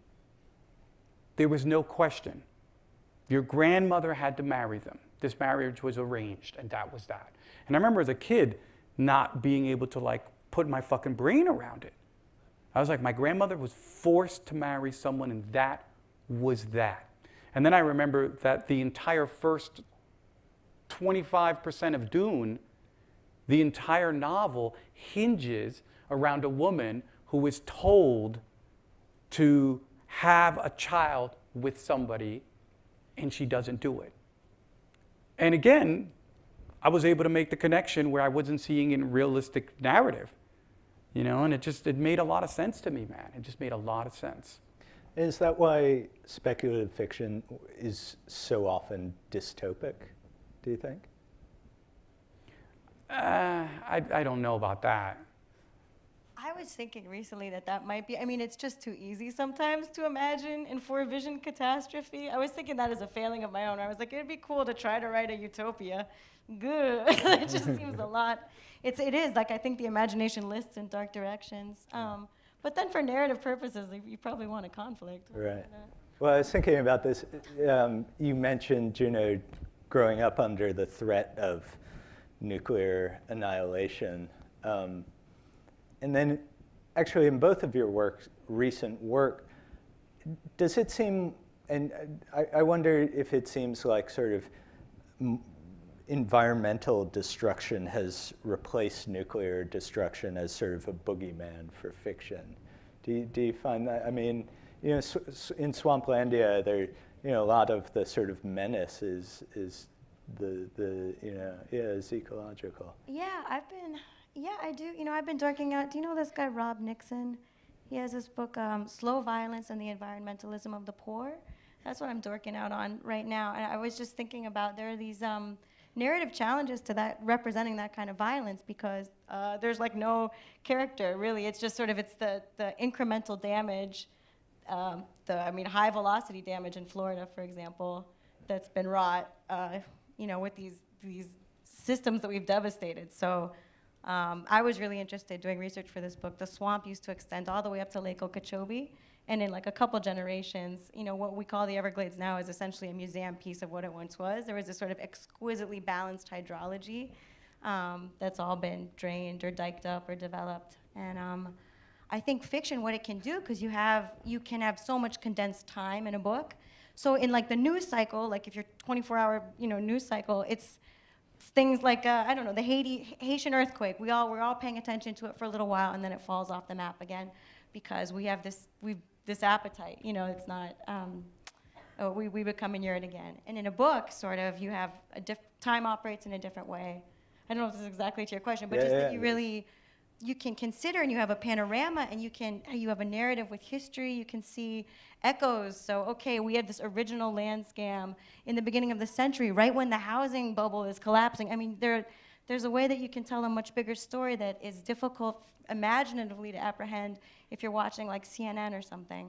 There was no question. Your grandmother had to marry them. This marriage was arranged, and that was that. And I remember as a kid not being able to, like, put my fucking brain around it. I was like, my grandmother was forced to marry someone, and that was that. And then I remember that the entire first twenty-five percent of Dune, the entire novel hinges around a woman who is told to have a child with somebody, and she doesn't do it. And again, I was able to make the connection where I wasn't seeing in realistic narrative, you know, and it just, it made a lot of sense to me, man. It just made a lot of sense. Is that why speculative fiction is so often dystopic, do you think? Uh, I, I don't know about that. I was thinking recently that that might be, I mean, it's just too easy sometimes to imagine in four-vision catastrophe. I was thinking that as a failing of my own. I was like, it'd be cool to try to write a utopia. Good. It just seems a lot. It's, it is, like, I think the imagination lists in dark directions. Um, but then for narrative purposes, like, you probably want a conflict. Right. Well, I was thinking about this. Um, you mentioned, you know, growing up under the threat of nuclear annihilation. Um, And then, actually, in both of your work, recent work, does it seem, and I, I wonder if it seems like sort of m environmental destruction has replaced nuclear destruction as sort of a boogeyman for fiction. Do you, do you find that? I mean, you know, in Swamplandia, there, you know, a lot of the sort of menace is is the the you know, yeah, is ecological. Yeah, I've been. Yeah, I do. You know, I've been dorking out. Do you know this guy, Rob Nixon? He has this book, um, Slow Violence and the Environmentalism of the Poor. That's what I'm dorking out on right now. And I was just thinking about there are these um, narrative challenges to that, representing that kind of violence, because uh, there's like no character, really. It's just sort of, it's the, the incremental damage, um, the, I mean, high velocity damage in Florida, for example, that's been wrought, uh, you know, with these, these systems that we've devastated. So. Um, I was really interested doing research for this book. The swamp used to extend all the way up to Lake Okeechobee, and in like a couple generations, you know, what we call the Everglades now is essentially a museum piece of what it once was. There was this sort of exquisitely balanced hydrology um, that's all been drained or diked up or developed. And um, I think fiction, what it can do, because you have, you can have so much condensed time in a book. So in like the news cycle, like if you're twenty-four hour, you know, news cycle, it's things like, uh, I don't know, the Haiti, Haitian earthquake. We all, we're all paying attention to it for a little while, and then it falls off the map again because we have this, we've, this appetite. You know, it's not, um, oh, we, we become inured again. And in a book, sort of, you have a diff time operates in a different way. I don't know if this is exactly to your question, but yeah, just yeah, that you really, you can consider, and you have a panorama, and you can, you have a narrative with history, you can see echoes. So, okay, we had this original land scam in the beginning of the century, right when the housing bubble is collapsing. I mean, there, there's a way that you can tell a much bigger story that is difficult imaginatively to apprehend if you're watching like C N N or something.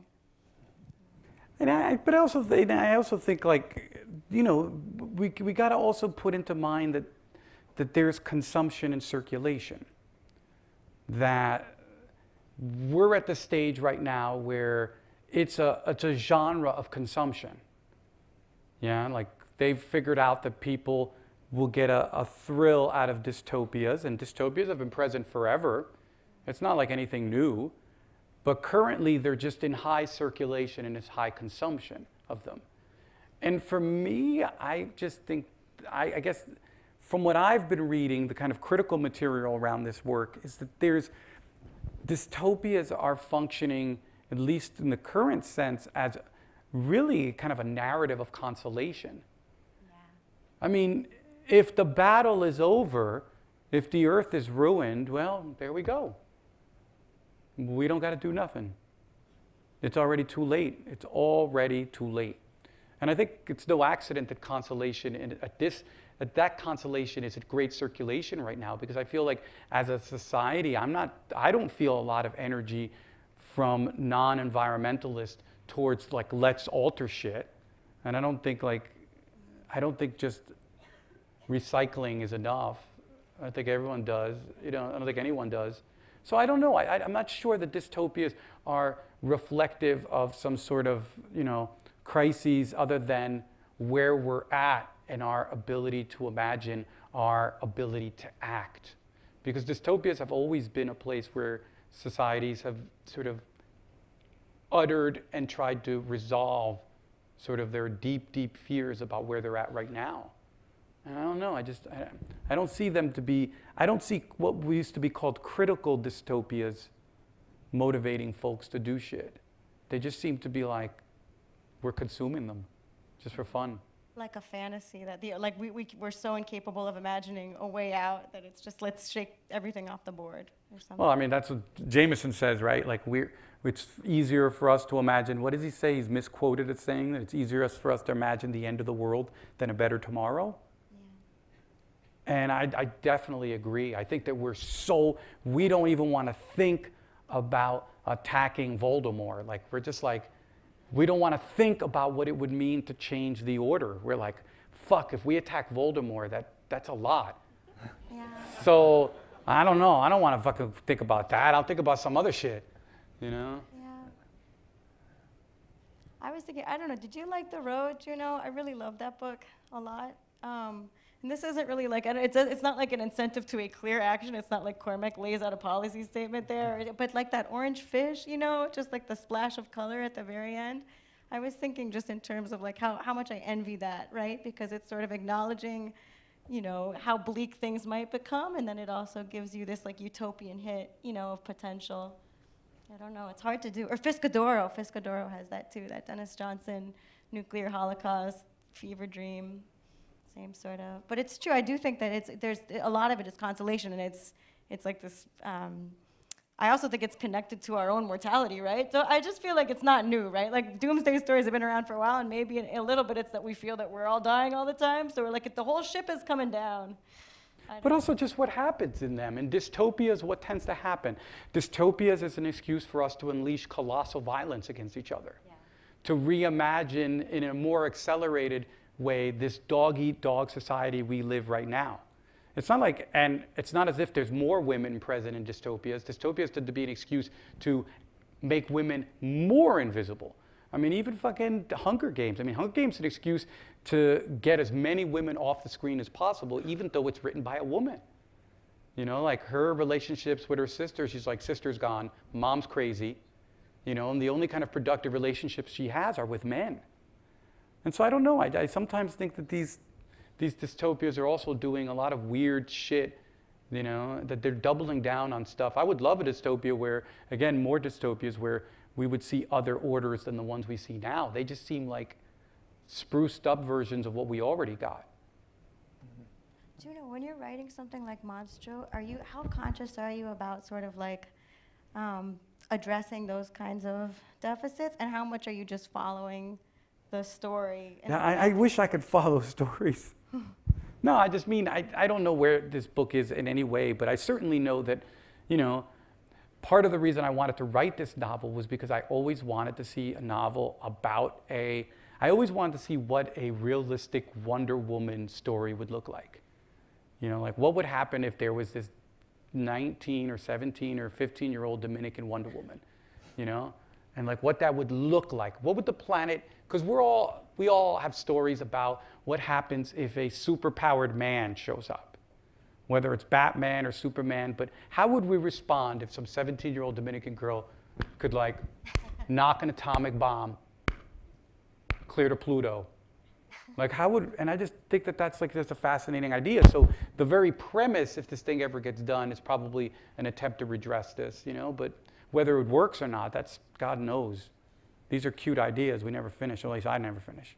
And I, but I also, th I also think, like, you know, we, we got to also put into mind that, that there's consumption and circulation. That we're at the stage right now where it's a, it's a genre of consumption. Yeah, like they've figured out that people will get a, a thrill out of dystopias, and dystopias have been present forever. It's not like anything new, but currently they're just in high circulation and it's high consumption of them. And for me, I just think, I, I guess from what I've been reading, the kind of critical material around this work is that there's, dystopias are functioning, at least in the current sense, as really kind of a narrative of consolation. Yeah. I mean, if the battle is over, if the earth is ruined, well, there we go. We don't got to do nothing. It's already too late. It's already too late. And I think it's no accident that consolation, in, at this, that, that consolation is at great circulation right now, because I feel like as a society, I'm not, I don't feel a lot of energy from non-environmentalists towards like, let's alter shit. And I don't think like, I don't think just recycling is enough. I think everyone does. You know, I don't think anyone does. So I don't know. I, I, I'm not sure that dystopias are reflective of some sort of, you know, crises other than where we're at and our ability to imagine, our ability to act. Because dystopias have always been a place where societies have sort of uttered and tried to resolve sort of their deep, deep fears about where they're at right now. And I don't know, I just, I, I don't see them to be, I don't see what we used to be called critical dystopias motivating folks to do shit. They just seem to be like, we're consuming them just for fun. Like a fantasy that the, like we, we, we're so incapable of imagining a way out that it's just, let's shake everything off the board or something. Well, I mean, that's what Jameson says, right? Like we're, it's easier for us to imagine, what does he say? He's misquoted as saying that it's easier for us to imagine the end of the world than a better tomorrow. Yeah. And I, I definitely agree. I think that we're so, we don't even want to think about attacking Voldemort. Like we're just like, we don't want to think about what it would mean to change the order. We're like, fuck, if we attack Voldemort, that, that's a lot. Yeah. So, I don't know. I don't want to fucking think about that. I'll think about some other shit, you know? Yeah. I was thinking, I don't know, did you like The Road, Juno? I really love that book a lot. Um, and this isn't really like, I don't, it's, a, it's not like an incentive to a clear action. It's not like Cormac lays out a policy statement there. But like that orange fish, you know, just like the splash of color at the very end. I was thinking just in terms of like how, how much I envy that, right? Because it's sort of acknowledging, you know, how bleak things might become. And then it also gives you this like utopian hit, you know, of potential. I don't know, it's hard to do. Or Fiscadoro, Fiscadoro has that too, that Dennis Johnson, nuclear holocaust, fever dream. Same sort of, but it's true. I do think that it's there's a lot of it is consolation, and it's it's like this. Um, I also think it's connected to our own mortality, right? So I just feel like it's not new, right? Like doomsday stories have been around for a while, and maybe in a little bit it's that we feel that we're all dying all the time. So we're like, the whole ship is coming down. But also just what happens in them. In dystopias, what tends to happen? Dystopias is an excuse for us to unleash colossal violence against each other, yeah. To reimagine in a more accelerated way this dog-eat-dog society we live right now. It's not like, and it's not as if there's more women present in dystopias. Dystopias tend to be an excuse to make women more invisible. I mean, even fucking Hunger Games. I mean, Hunger Games is an excuse to get as many women off the screen as possible, even though it's written by a woman. You know, like her relationships with her sister, she's like, sister's gone, mom's crazy. You know, and the only kind of productive relationships she has are with men. And so I don't know, I, I sometimes think that these, these dystopias are also doing a lot of weird shit, you know, that they're doubling down on stuff. I would love a dystopia where, again, more dystopias where we would see other orders than the ones we see now. They just seem like spruced up versions of what we already got. Do you know, when you're writing something like Monstro, are you, how conscious are you about sort of like um, addressing those kinds of deficits, and how much are you just following the story? Yeah, I, I wish I could follow stories. No, I just mean, I, I don't know where this book is in any way, but I certainly know that, you know, part of the reason I wanted to write this novel was because I always wanted to see a novel about a, I always wanted to see what a realistic Wonder Woman story would look like. You know, like what would happen if there was this nineteen or seventeen or fifteen year old Dominican Wonder Woman, you know? And like what that would look like. What would the planet, because we're all, we all have stories about what happens if a superpowered man shows up, whether it's Batman or Superman, but how would we respond if some seventeen year old Dominican girl could like knock an atomic bomb, clear to Pluto? Like how would, and I just think that that's like just a fascinating idea. So the very premise, if this thing ever gets done, is probably an attempt to redress this, you know, but whether it works or not, that's God knows. These are cute ideas. We never finish, or at least I never finish.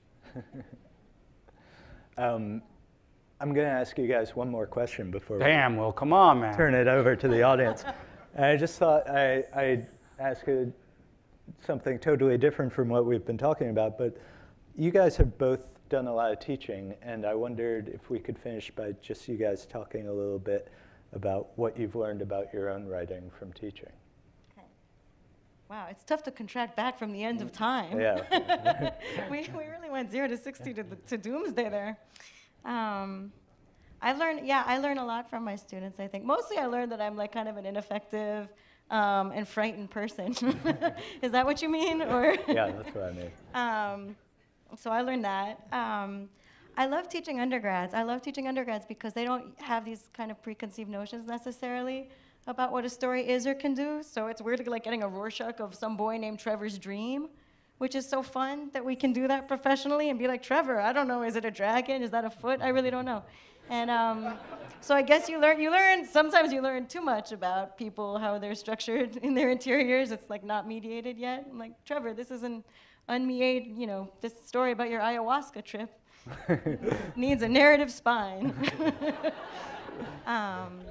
um, I'm going to ask you guys one more question before Damn, Will, come on, man. turn it over to the audience. And I just thought I, I'd ask you something totally different from what we've been talking about, but you guys have both done a lot of teaching, and I wondered if we could finish by just you guys talking a little bit about what you've learned about your own writing from teaching. Wow, it's tough to contract back from the end of time. Yeah. we, we really went zero to sixty to, the, to doomsday there. Um, I learned, yeah, I learned a lot from my students, I think. Mostly I learned that I'm like kind of an ineffective um, and frightened person. Is that what you mean? Or Yeah, that's what I mean. um, so I learned that. Um, I love teaching undergrads. I love teaching undergrads because they don't have these kind of preconceived notions necessarily about what a story is or can do. So it's weird like getting a Rorschach of some boy named Trevor's dream, which is so fun that we can do that professionally and be like, Trevor, I don't know, is it a dragon? Is that a foot? I really don't know. And um, so I guess you learn, you learn, sometimes you learn too much about people, how they're structured in their interiors. It's like not mediated yet. I'm like, Trevor, this is an unmediated, you know, this story about your ayahuasca trip needs a narrative spine. um,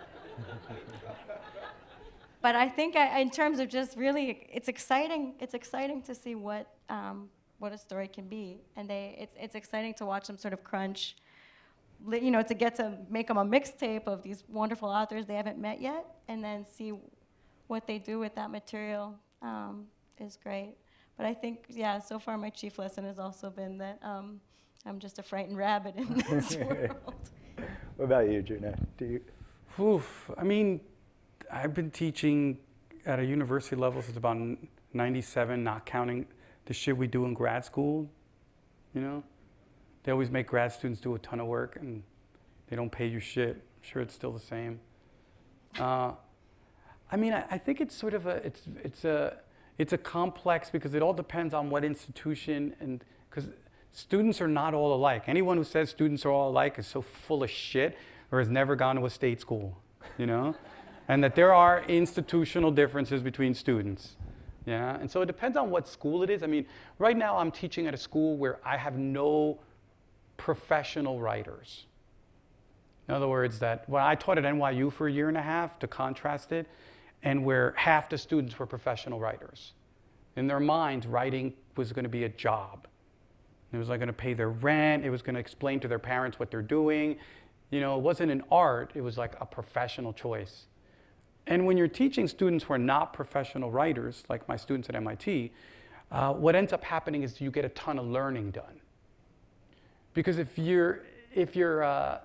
But I think I, in terms of just really, it's exciting. It's exciting to see what um, what a story can be, and they it's it's exciting to watch them sort of crunch, li- you know, to get to make them a mixtape of these wonderful authors they haven't met yet, and then see what they do with that material um, is great. But I think, yeah, so far my chief lesson has also been that um, I'm just a frightened rabbit in this world. What about you, Juno? Do you? Oof, I mean, I've been teaching at a university level since about ninety-seven, not counting the shit we do in grad school, you know? They always make grad students do a ton of work and they don't pay you shit. I'm sure it's still the same. Uh, I mean, I, I think it's sort of a, it's, it's a, it's a complex because it all depends on what institution, and because students are not all alike. Anyone who says students are all alike is so full of shit or has never gone to a state school, you know? And that there are institutional differences between students, yeah? And so it depends on what school it is. I mean, right now I'm teaching at a school where I have no professional writers. In other words, that when I taught at N Y U for a year and a half, to contrast it, and where half the students were professional writers. In their minds, writing was going to be a job. It was like going to pay their rent. It was going to explain to their parents what they're doing. You know, it wasn't an art. It was like a professional choice. And when you're teaching students who are not professional writers, like my students at M I T, uh, what ends up happening is you get a ton of learning done. Because if you're, if you're, uh,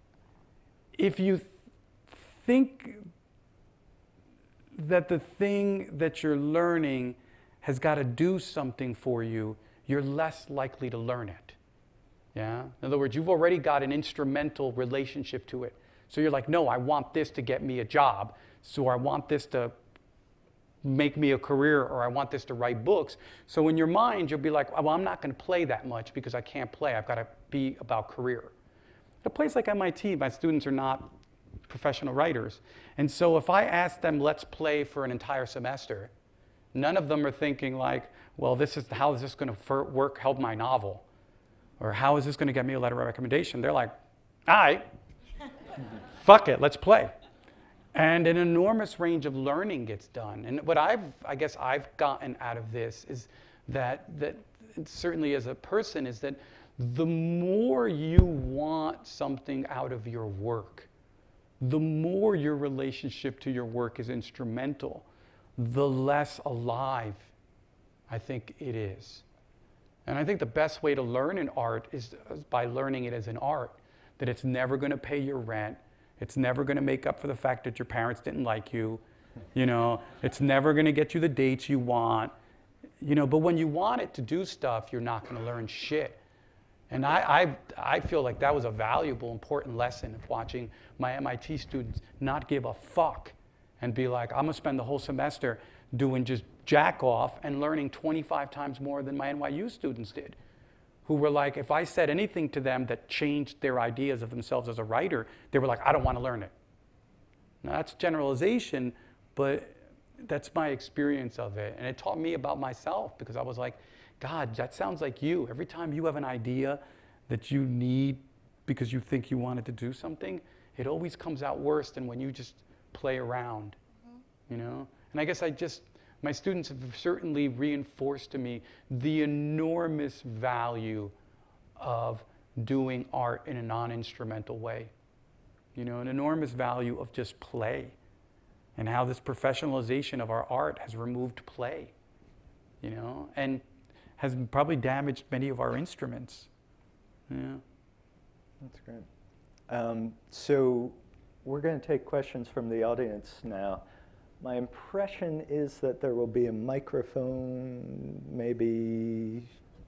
if you th- think that the thing that you're learning has got to do something for you, you're less likely to learn it. Yeah? In other words, you've already got an instrumental relationship to it. So you're like, no, I want this to get me a job. So I want this to make me a career, or I want this to write books. So in your mind, you'll be like, well, I'm not going to play that much because I can't play. I've got to be about career. At a place like M I T, my students are not professional writers. And so if I ask them, let's play for an entire semester, none of them are thinking like, well, this is, how is this going to work, help my novel? Or how is this going to get me a letter of recommendation? They're like, all right, fuck it, let's play. And an enormous range of learning gets done. And what I've, I guess I've gotten out of this is that, that certainly as a person, is that the more you want something out of your work, the more your relationship to your work is instrumental, the less alive I think it is. And I think the best way to learn an art is by learning it as an art, that it's never going to pay your rent, It's never going to make up for the fact that your parents didn't like you. You know, it's never going to get you the dates you want. You know, but when you want it to do stuff, you're not going to learn shit. And I, I, I feel like that was a valuable, important lesson of watching my M I T students not give a fuck and be like, I'm going to spend the whole semester doing just jack off and learning twenty-five times more than my N Y U students did, who were like, if I said anything to them that changed their ideas of themselves as a writer, they were like, I don't want to learn it. Now, that's generalization, but that's my experience of it. And it taught me about myself, because I was like, God, that sounds like you. Every time you have an idea that you need because you think you wanted to do something, it always comes out worse than when you just play around, mm-hmm. you know? And I guess I just, my students have certainly reinforced to me the enormous value of doing art in a non-instrumental way. You know, an enormous value of just play, and how this professionalization of our art has removed play, you know, and has probably damaged many of our instruments. Yeah. That's great. Um, so we're going to take questions from the audience now. My impression is that there will be a microphone maybe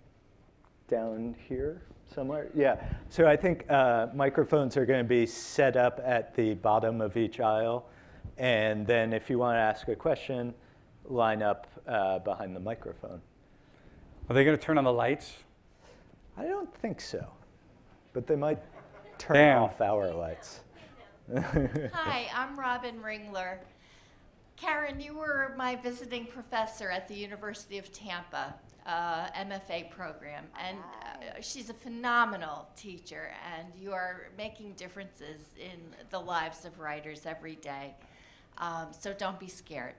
down here somewhere. Yeah, so I think uh, microphones are going to be set up at the bottom of each aisle. And then if you want to ask a question, line up uh, behind the microphone. Are they going to turn on the lights? I don't think so, but they might turn Damn. off our lights. Hi, I'm Robin Ringler. Karen, you were my visiting professor at the University of Tampa, uh, M F A program, and uh, she's a phenomenal teacher, and you are making differences in the lives of writers every day. Um, so don't be scared.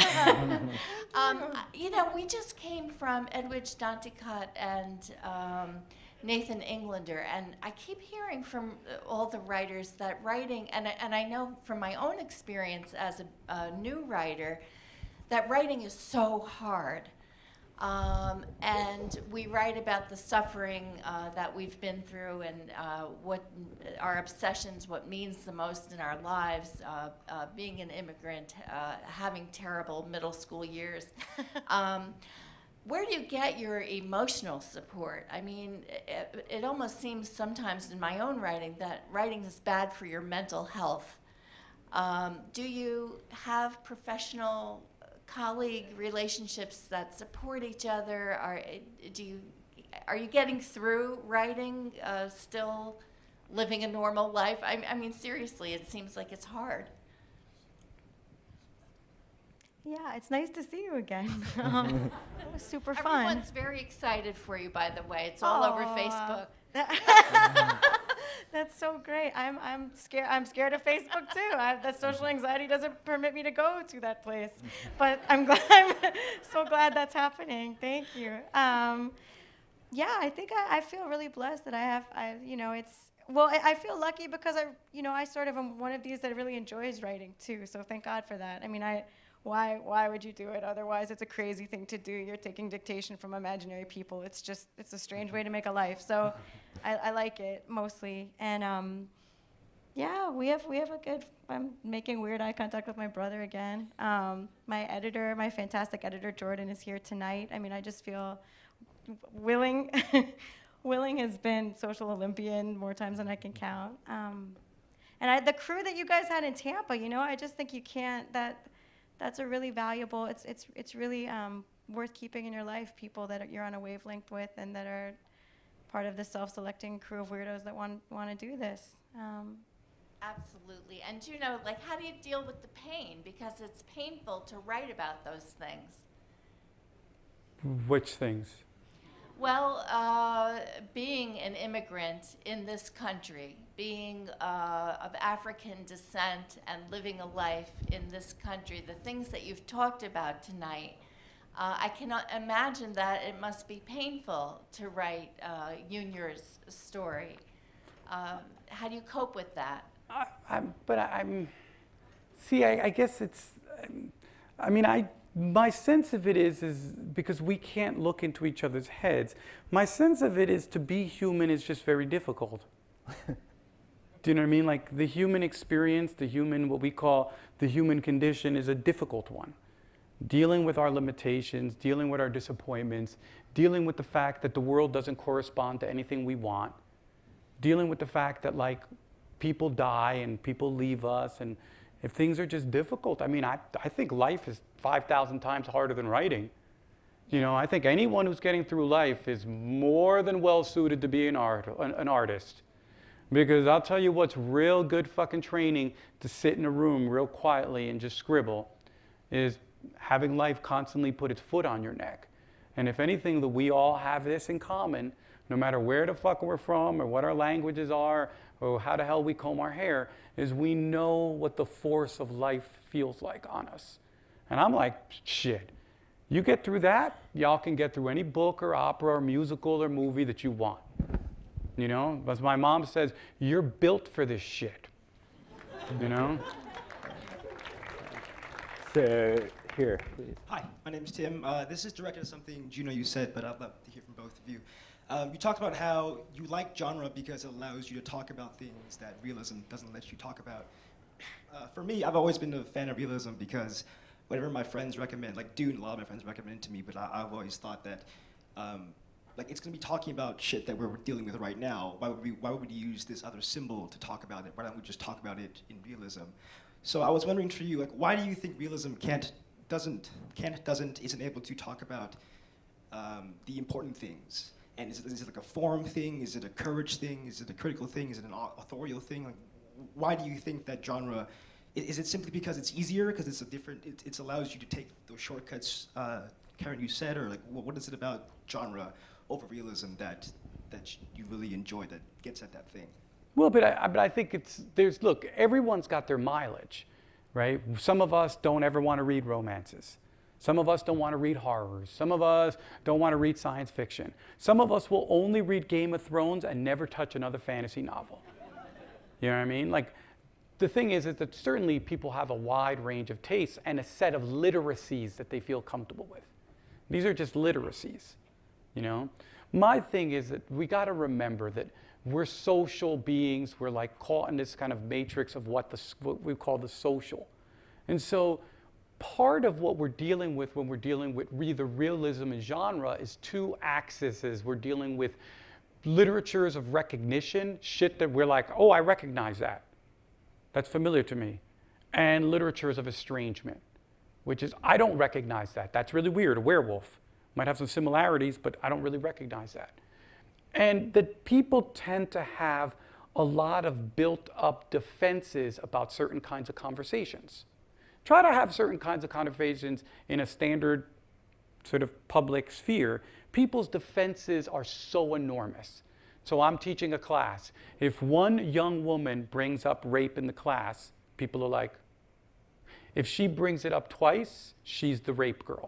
um, you know, we just came from Edwidge Danticat and um, Nathan Englander, and I keep hearing from all the writers that writing, and, and I know from my own experience as a, a new writer, that writing is so hard. Um, and we write about the suffering uh, that we've been through, and uh, what our obsessions, what means the most in our lives, uh, uh, being an immigrant, uh, having terrible middle school years. um, where do you get your emotional support? I mean, it, it almost seems sometimes in my own writing that writing is bad for your mental health. Um, do you have professional colleague relationships that support each other? Are, do you, are you getting through writing, uh, still living a normal life? I, I mean, seriously, it seems like it's hard. Yeah, it's nice to see you again. um, it was super fun. Everyone's very excited for you, by the way. It's all over Facebook. That's so great. I'm I'm scared. I'm scared of Facebook too. I, that social anxiety doesn't permit me to go to that place. But I'm glad. I'm so glad that's happening. Thank you. Um, yeah, I think I, I feel really blessed that I have. I you know it's well. I, I feel lucky because I you know I sort of am one of these that really enjoys writing too. So thank God for that. I mean I. Why, why would you do it? Otherwise, it's a crazy thing to do. You're taking dictation from imaginary people. It's just, it's a strange way to make a life. So I, I like it mostly. And um, yeah, we have, we have a good, I'm making weird eye contact with my brother again. Um, my editor, my fantastic editor, Jordan, is here tonight. I mean, I just feel willing. Willing has been social Olympian more times than I can count. Um, and I, the crew that you guys had in Tampa, you know, I just think you can't, that, that's a really valuable, it's, it's, it's really um, worth keeping in your life, people that you're on a wavelength with and that are part of the self-selecting crew of weirdos that want, want to do this. Um, Absolutely. And you know, like, how do you deal with the pain? Because it's painful to write about those things. Which things? Well, uh, being an immigrant in this country, being uh, of African descent and living a life in this country, the things that you've talked about tonight, uh, I cannot imagine that it must be painful to write uh, Junior's story. Um, how do you cope with that? I, I'm, but I, I'm, see, I, I guess it's, I mean, I, my sense of it is, is because we can't look into each other's heads, my sense of it is to be human is just very difficult. Do you know what I mean? Like the human experience, the human, what we call the human condition is a difficult one. Dealing with our limitations, dealing with our disappointments, dealing with the fact that the world doesn't correspond to anything we want, dealing with the fact that like people die and people leave us, and if things are just difficult, I mean, I, I think life is five thousand times harder than writing. You know, I think anyone who's getting through life is more than well suited to be an, art, an, an artist. Because I'll tell you what's real good fucking training to sit in a room real quietly and just scribble is having life constantly put its foot on your neck. And if anything, that we all have this in common, no matter where the fuck we're from or what our languages are or how the hell we comb our hair, is we know what the force of life feels like on us. And I'm like, shit, you get through that, y'all can get through any book or opera or musical or movie that you want. You know, as my mom says, you're built for this shit. You know? So, here, please. Hi, my name's Tim. Uh, this is directed at something, Juno, you said, but I'd love to hear from both of you. Um, you talked about how you like genre because it allows you to talk about things that realism doesn't let you talk about. Uh, for me, I've always been a fan of realism because whatever my friends recommend, like Dune, a lot of my friends recommend it to me, but I, I've always thought that um, like it's going to be talking about shit that we're dealing with right now. Why would we, why would we use this other symbol to talk about it? Why don't we just talk about it in realism? So I was wondering for you, like, why do you think realism can't, doesn't, can't, doesn't, isn't able to talk about um, the important things? And is it, is it like a form thing? Is it a courage thing? Is it a critical thing? Is it an authorial thing? Like, why do you think that genre, is it simply because it's easier, because it's a different, it, it allows you to take those shortcuts, uh, Karen, you said, or like, what, what is it about genre over realism that, that you really enjoy that gets at that thing? Well, but I, but I think it's, there's, look, everyone's got their mileage, right? Some of us don't ever want to read romances. Some of us don't want to read horrors. Some of us don't want to read science fiction. Some of us will only read Game of Thrones and never touch another fantasy novel. You know what I mean? Like, the thing is, is that certainly people have a wide range of tastes and a set of literacies that they feel comfortable with. These are just literacies, you know? My thing is that we got to remember that we're social beings. We're like caught in this kind of matrix of what, the, what we call the social. And so part of what we're dealing with when we're dealing with either realism and genre is two axes. We're dealing with literatures of recognition, shit that we're like, oh, I recognize that. That's familiar to me. And literatures of estrangement, which is, I don't recognize that. That's really weird, a werewolf. Might have some similarities, but I don't really recognize that. And that people tend to have a lot of built-up defenses about certain kinds of conversations. Try to have certain kinds of conversations in a standard sort of public sphere. People's defenses are so enormous. So I'm teaching a class. If one young woman brings up rape in the class, people are like, if she brings it up twice, she's the rape girl.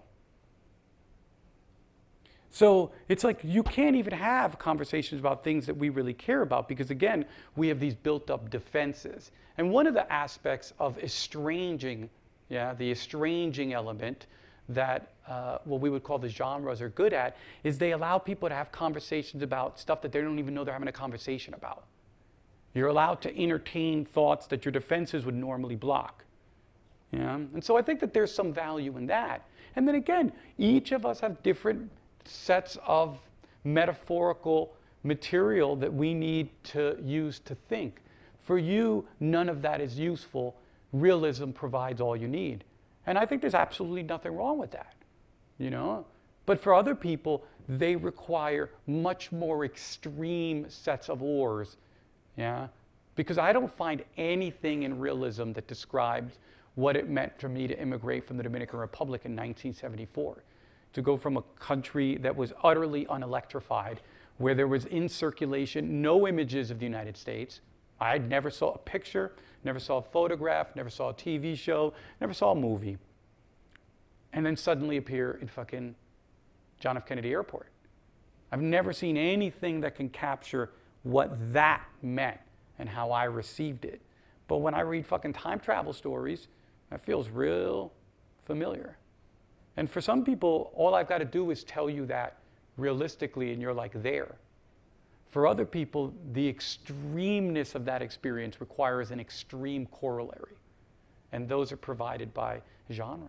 So it's like you can't even have conversations about things that we really care about because, again, we have these built-up defenses. And one of the aspects of estranging, yeah, the estranging element that uh, what we would call the genres are good at is they allow people to have conversations about stuff that they don't even know they're having a conversation about. You're allowed to entertain thoughts that your defenses would normally block. Yeah? And so I think that there's some value in that. And then again, each of us have different sets of metaphorical material that we need to use to think. For you, none of that is useful. Realism provides all you need. And I think there's absolutely nothing wrong with that, you know? But for other people, they require much more extreme sets of ors, yeah? Because I don't find anything in realism that describes what it meant for me to immigrate from the Dominican Republic in nineteen seventy-four. To go from a country that was utterly unelectrified, where there was in circulation no images of the United States. I never saw a picture, never saw a photograph, never saw a T V show, never saw a movie. And then suddenly appear in fucking John F. Kennedy Airport. I've never seen anything that can capture what that meant and how I received it. But when I read fucking time travel stories, that feels real familiar. And for some people, all I've got to do is tell you that realistically, and you're like there. For other people, the extremeness of that experience requires an extreme corollary. And those are provided by genre.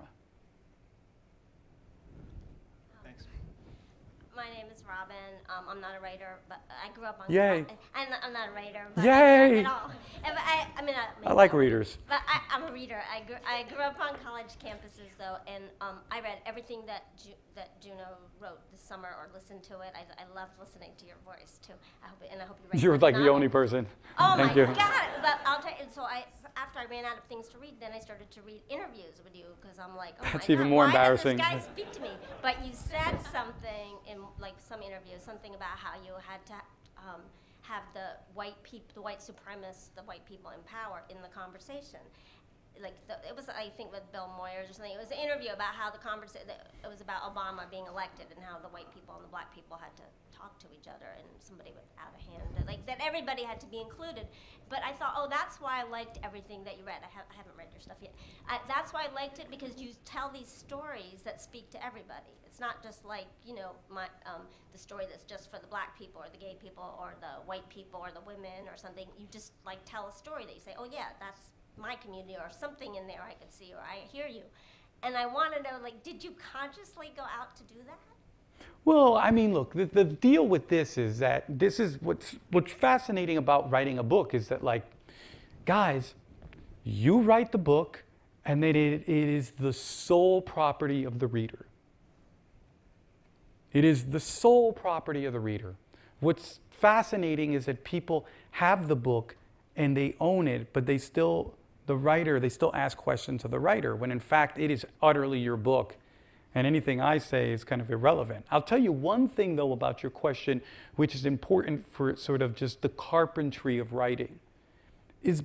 Thanks. My name is Robin. Um, I'm not a writer, but I grew up on. Yay. I'm not, I'm not a writer. But Yay. At all. But I, I mean, I, I like readers. But I, I'm a reader. I grew, I grew up on college campuses, though, and um, I read everything that Ju that Juno wrote this summer or listened to it. I, I loved listening to your voice too. I hope, it, and I hope you read. You're the like the novel. only person. Oh Thank my you. God! But I'll tell you. So I, after I ran out of things to read, then I started to read interviews with you because I'm like, oh That's my even God, more why embarrassing. doesn't this guy speak to me? But you said something in like some interview, something about how you had to um, have the white people, the white supremacists, the white people in power in the conversation. Like the, it was, I think, with Bill Moyers or something. It was an interview about how the conversation. It was about Obama being elected and how the white people and the black people had to talk to each other, and somebody was out of hand. Like that, everybody had to be included. But I thought, oh, that's why I liked everything that you read. I, ha I haven't read your stuff yet. I, that's why I liked it because you tell these stories that speak to everybody. It's not just like you know my um, the story that's just for the black people or the gay people or the white people or the women or something. You just like tell a story that you say, oh yeah, that's my community or something in there I could see or I hear you. And I want to know, like, did you consciously go out to do that? Well, I mean, look, the, the deal with this is that this is what's, what's fascinating about writing a book is that, like, guys, you write the book and then it, it is the sole property of the reader. It is the sole property of the reader. What's fascinating is that people have the book and they own it, but they still, the writer, they still ask questions of the writer, when in fact it is utterly your book. And anything I say is kind of irrelevant. I'll tell you one thing, though, about your question, which is important for sort of just the carpentry of writing, is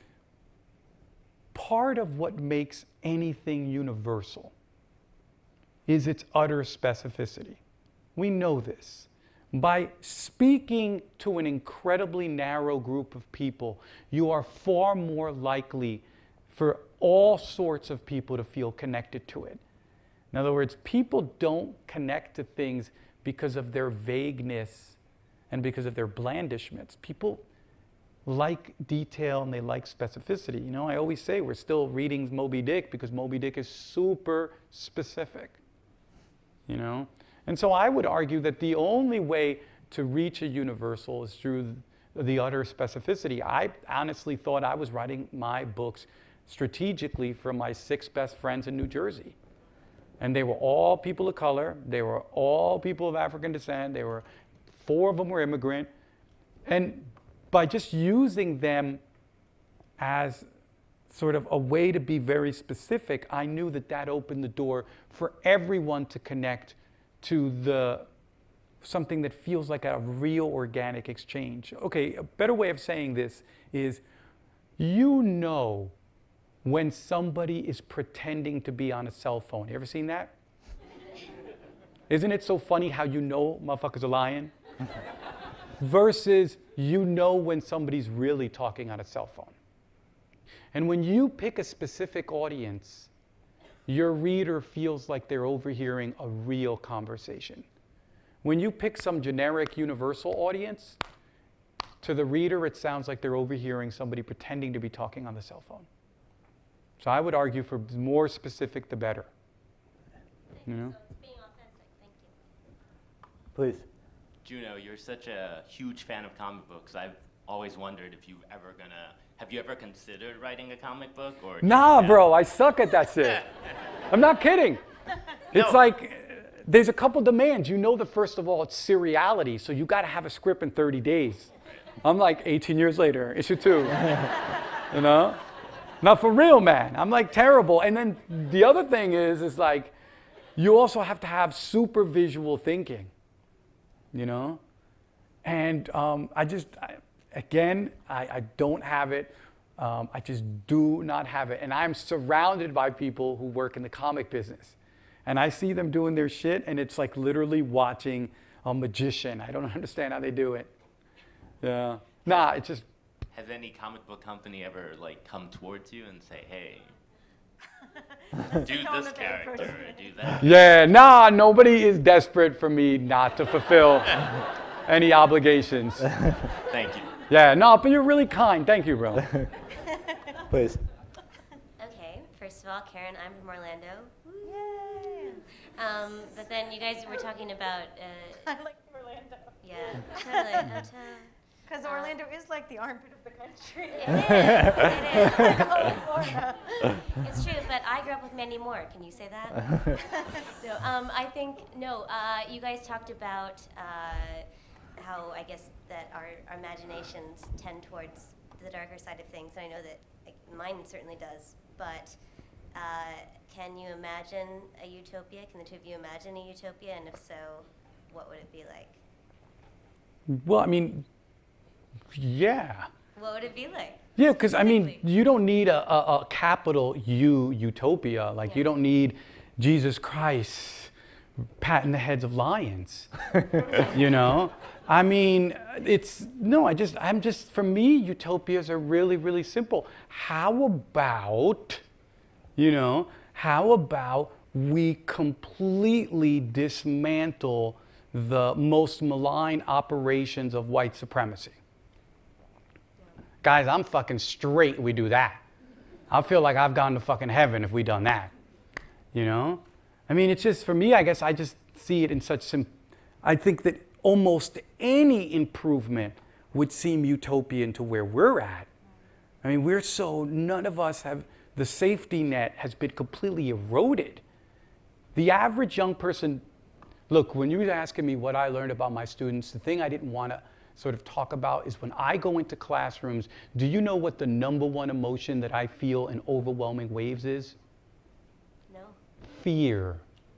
part of what makes anything universal is its utter specificity. We know this. By speaking to an incredibly narrow group of people, you are far more likely for all sorts of people to feel connected to it. In other words, people don't connect to things because of their vagueness and because of their blandishments. People like detail and they like specificity. You know, I always say we're still reading Moby Dick because Moby Dick is super specific, you know? And so I would argue that the only way to reach a universal is through the utter specificity. I honestly thought I was writing my books strategically for my six best friends in New Jersey. And they were all people of color. They were all people of African descent. They were, four of them were immigrant. And by just using them as sort of a way to be very specific, I knew that that opened the door for everyone to connect to the something that feels like a real organic exchange. Okay, a better way of saying this is, you know when somebody is pretending to be on a cell phone. You ever seen that? Isn't it so funny how you know motherfuckers are lying? Versus you know when somebody's really talking on a cell phone. And when you pick a specific audience, your reader feels like they're overhearing a real conversation. When you pick some generic universal audience, to the reader it sounds like they're overhearing somebody pretending to be talking on the cell phone. So I would argue for more specific, the better. You know? So it's being authentic. Thank you. Please. Juno, you're such a huge fan of comic books. I've always wondered if you've ever gonna, have you ever considered writing a comic book? Or Nah, bro, I suck at that shit. I'm not kidding. It's No. like, there's a couple demands. You know that first of all, it's seriality, so you gotta have a script in thirty days. I'm like eighteen years later, issue two, you know? Not for real, man. I'm like terrible. And then the other thing is, is like, you also have to have super visual thinking, you know? And um, I just, I, again, I, I don't have it. Um, I just do not have it. And I'm surrounded by people who work in the comic business. And I see them doing their shit, and it's like literally watching a magician. I don't understand how they do it. Yeah. Nah, it's just, Has any comic book company ever like come towards you and say, hey, do become this a big character person. or do that? yeah, nah, nobody is desperate for me not to fulfill any obligations. Thank you. Yeah, no, but you're really kind. Thank you, bro. Please. Okay, first of all, Karen, I'm from Orlando. Yay. Um, but then you guys were talking about, uh, I like Orlando. yeah, totally. oh, to- Because Uh, Orlando is like the armpit of the country. It is, it is. Oh, Florida. It's true, but I grew up with Mandy Moore. Can you say that? No, um, I think, no, uh, you guys talked about uh, how I guess that our, our imaginations tend towards the darker side of things. And I know that like, mine certainly does. But uh, can you imagine a utopia? Can the two of you imagine a utopia? And if so, what would it be like? Well, I mean, yeah. What would it be like? Yeah, because I mean, Specifically. you don't need a, a, a capital U utopia. Like, you Yeah. don't need Jesus Christ patting the heads of lions. You know? I mean, it's, no, I just, I'm just, for me, utopias are really, really simple. How about, you know, how about we completely dismantle the most malign operations of white supremacy? Guys, I'm fucking straight if we do that. I feel like I've gone to fucking heaven if we done that. You know? I mean, it's just, for me, I guess I just see it in such sim. I think that almost any improvement would seem utopian to where we're at. I mean, we're so, none of us have, the safety net has been completely eroded. The average young person, look, when you were asking me what I learned about my students, the thing I didn't want to sort of talk about is when I go into classrooms, do you know what the number one emotion that I feel in overwhelming waves is? No. Fear.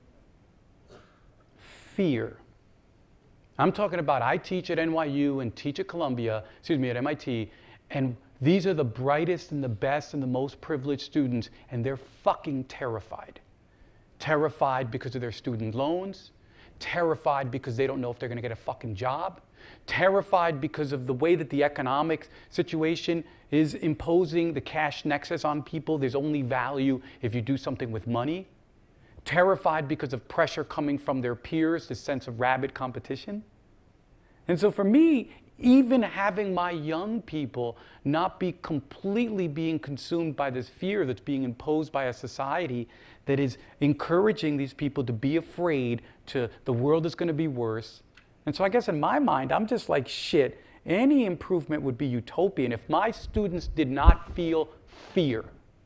Fear. I'm talking about, I teach at N Y U and teach at Columbia, excuse me, at M I T, and these are the brightest and the best and the most privileged students, and they're fucking terrified. Terrified because of their student loans, terrified because they don't know if they're gonna get a fucking job, terrified because of the way that the economic situation is imposing the cash nexus on people. There's only value if you do something with money. Terrified because of pressure coming from their peers, this sense of rabid competition. And so for me, even having my young people not be completely being consumed by this fear that's being imposed by a society that is encouraging these people to be afraid, to the world is going to be worse. And so I guess in my mind, I'm just like, shit, any improvement would be utopian if my students did not feel fear.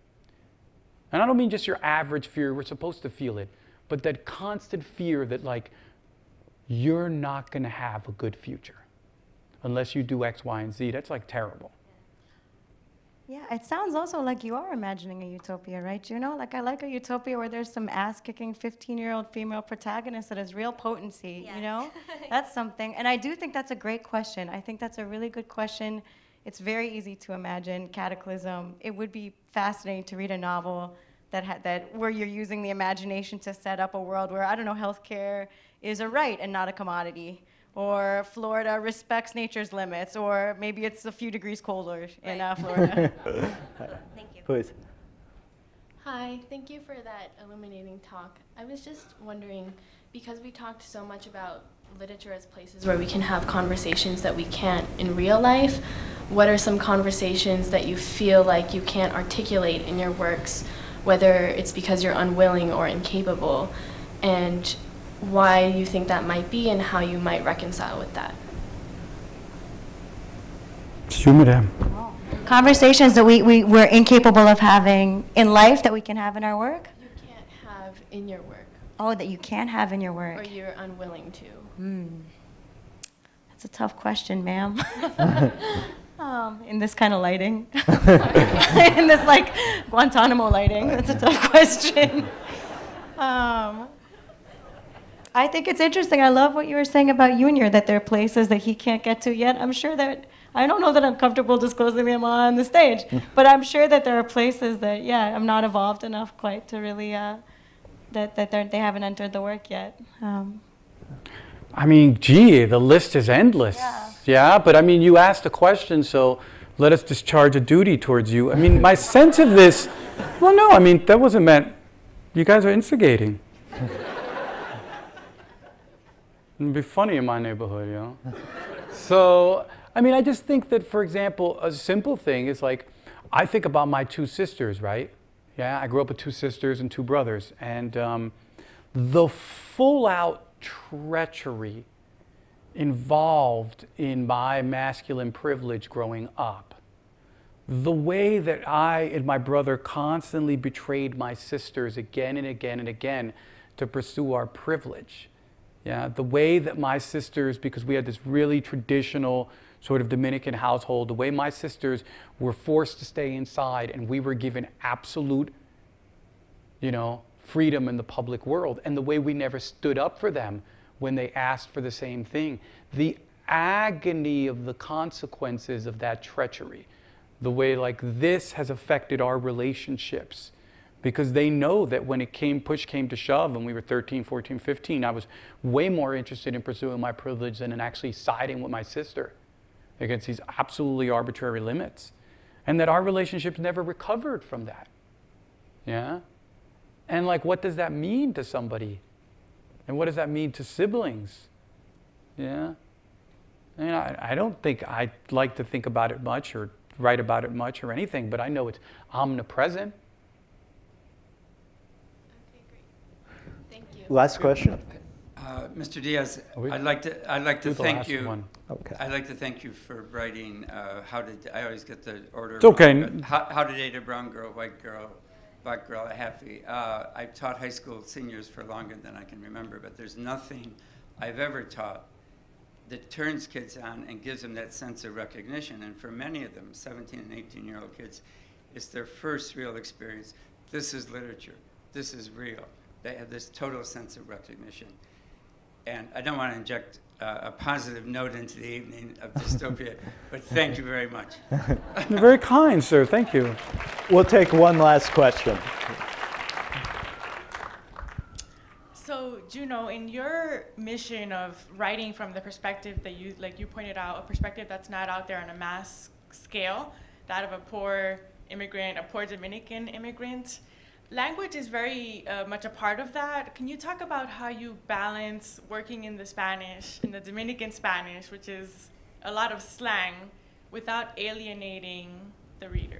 And I don't mean just your average fear, we're supposed to feel it, but that constant fear that like, you're not going to have a good future unless you do X, Y, and Z. That's like terrible. Yeah, it sounds also like you are imagining a utopia, right, Juno? Like, I like a utopia where there's some ass-kicking fifteen-year-old female protagonist that has real potency, Yeah. you know? That's something. And I do think that's a great question. I think that's a really good question. It's very easy to imagine cataclysm. It would be fascinating to read a novel that ha- that where you're using the imagination to set up a world where, I don't know, healthcare is a right and not a commodity. Or Florida respects nature's limits, or maybe it's a few degrees colder in uh, Florida. Thank you. Please. Hi, thank you for that illuminating talk. I was just wondering, because we talked so much about literature as places where we can have conversations that we can't in real life, what are some conversations that you feel like you can't articulate in your works, whether it's because you're unwilling or incapable, and why you think that might be and how you might reconcile with that? Sure, madam. Conversations that we, we, we're incapable of having in life that we can have in our work? You can't have in your work, Oh, that you can have in your work. or you're unwilling to. Hmm. That's a tough question, ma'am. um, in this kind of lighting. In this, like, Guantanamo lighting. That's a tough question. um, I think it's interesting. I love what you were saying about Junior, that there are places that he can't get to yet. I'm sure that, I don't know that I'm comfortable disclosing them on the stage, but I'm sure that there are places that, yeah, I'm not evolved enough quite to really, uh, that, that they're- they haven't entered the work yet. Um, I mean, gee, the list is endless. Yeah. Yeah, but I mean, you asked a question, so let us discharge a duty towards you. I mean, my sense of this, well, no, I mean, that wasn't meant, you guys are instigating. It'd be funny in my neighborhood, you know? So, I mean, I just think that, for example, a simple thing is like, I think about my two sisters, right? Yeah, I grew up with two sisters and two brothers. And um, the full-out treachery involved in my masculine privilege growing up, the way that I and my brother constantly betrayed my sisters again and again and again to pursue our privilege. Yeah, the way that my sisters, because we had this really traditional sort of Dominican household, the way my sisters were forced to stay inside and we were given absolute, you know, freedom in the public world, and the way we never stood up for them when they asked for the same thing. The agony of the consequences of that treachery, the way like this has affected our relationships, because they know that when it came, push came to shove, and we were thirteen, fourteen, fifteen, I was way more interested in pursuing my privilege than in actually siding with my sister against these absolutely arbitrary limits. And that our relationships never recovered from that. Yeah? And like, what does that mean to somebody? And what does that mean to siblings? Yeah? And I, I don't think I like to think about it much or write about it much or anything, but I know it's omnipresent. Okay, great. Thank you. Last question. Uh, Mister Diaz, We- I'd like to I'd like to Do the thank last you. one. Okay. I'd like to thank you for writing. Uh, how did I always get the order? It's okay. wrong, but How, how to date a brown girl, white girl, black girl, a halfie. Uh, I've taught high school seniors for longer than I can remember, but there's nothing I've ever taught that turns kids on and gives them that sense of recognition. And for many of them, seventeen and eighteen year old kids, it's their first real experience. This is literature. This is real. They have this total sense of recognition. And I don't want to inject uh, a positive note into the evening of dystopia, but thank you very much. You're very kind, sir. Thank you. We'll take one last question. So, Juno, in your mission of writing from the perspective that you, like you pointed out, a perspective that's not out there on a mass scale, that of a poor immigrant, a poor Dominican immigrant, language is very uh, much a part of that. Can you talk about how you balance working in the Spanish, in the Dominican Spanish, which is a lot of slang, without alienating the reader?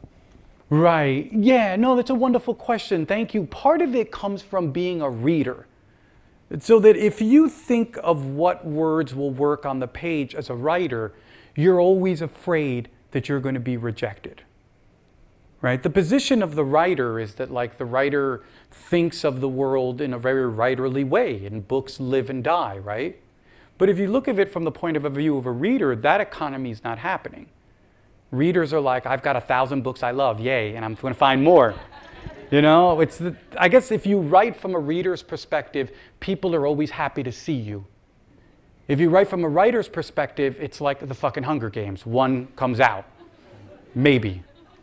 Right. Yeah, no, that's a wonderful question. Thank you. Part of it comes from being a reader. So that if you think of what words will work on the page as a writer, you're always afraid that you're going to be rejected. Right? The position of the writer is that like the writer thinks of the world in a very writerly way, and books live and die, right? But if you look at it from the point of view of a reader, that economy is not happening. Readers are like, I've got a thousand books I love, yay, and I'm going to find more. You know, it's the, I guess if you write from a reader's perspective, people are always happy to see you. If you write from a writer's perspective, it's like the fucking Hunger Games. One comes out. Maybe.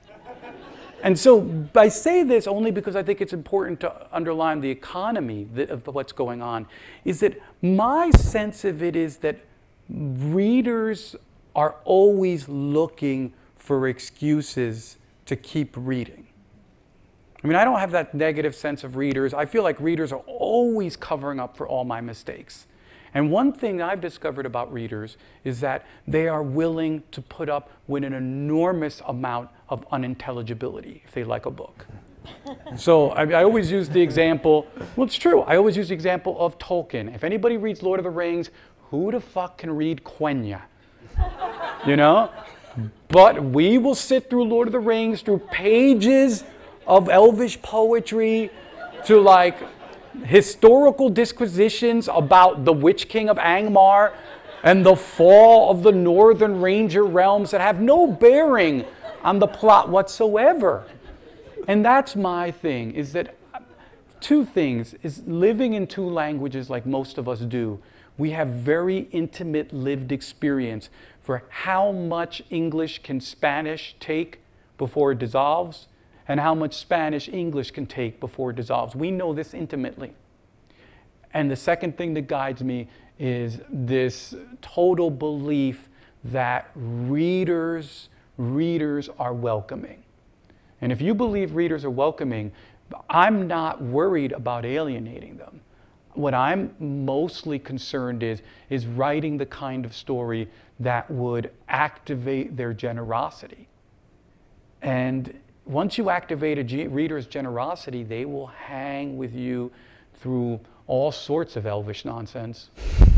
And so I say this only because I think it's important to underline the economy that, of what's going on, is that my sense of it is that readers are always looking for excuses to keep reading. I mean, I don't have that negative sense of readers. I feel like readers are always covering up for all my mistakes. And one thing I've discovered about readers is that they are willing to put up with an enormous amount of unintelligibility if they like a book. So I, I always use the example, well, it's true. I always use the example of Tolkien. If anybody reads Lord of the Rings, who the fuck can read Quenya? You know? But we will sit through Lord of the Rings, through pages of elvish poetry, to like historical disquisitions about the Witch King of Angmar and the fall of the Northern Ranger realms that have no bearing on the plot whatsoever. And that's my thing, is that two things, is living in two languages like most of us do, we have very intimate lived experience for how much English can Spanish take before it dissolves, and how much Spanish English can take before it dissolves. We know this intimately. And the second thing that guides me is this total belief that readers, readers are welcoming. And if you believe readers are welcoming, I'm not worried about alienating them. what I'm mostly concerned is, is writing the kind of story that would activate their generosity. And once you activate a ge- reader's generosity, they will hang with you through all sorts of elvish nonsense.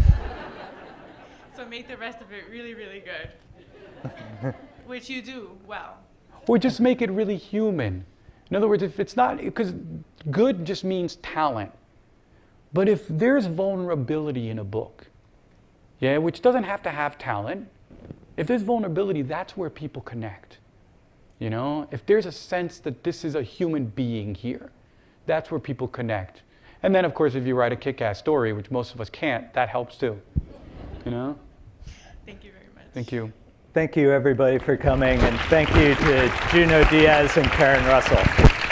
So make the rest of it really, really good. Which you do well. Or just make it really human. In other words, if it's not, because good just means talent. But if there's vulnerability in a book, yeah, which doesn't have to have talent, if there's vulnerability, that's where people connect. You know, if there's a sense that this is a human being here, that's where people connect. And then, of course, if you write a kick-ass story, which most of us can't, that helps too. You know? Thank you very much. Thank you. Thank you, everybody, for coming, and thank you to Junot Diaz and Karen Russell.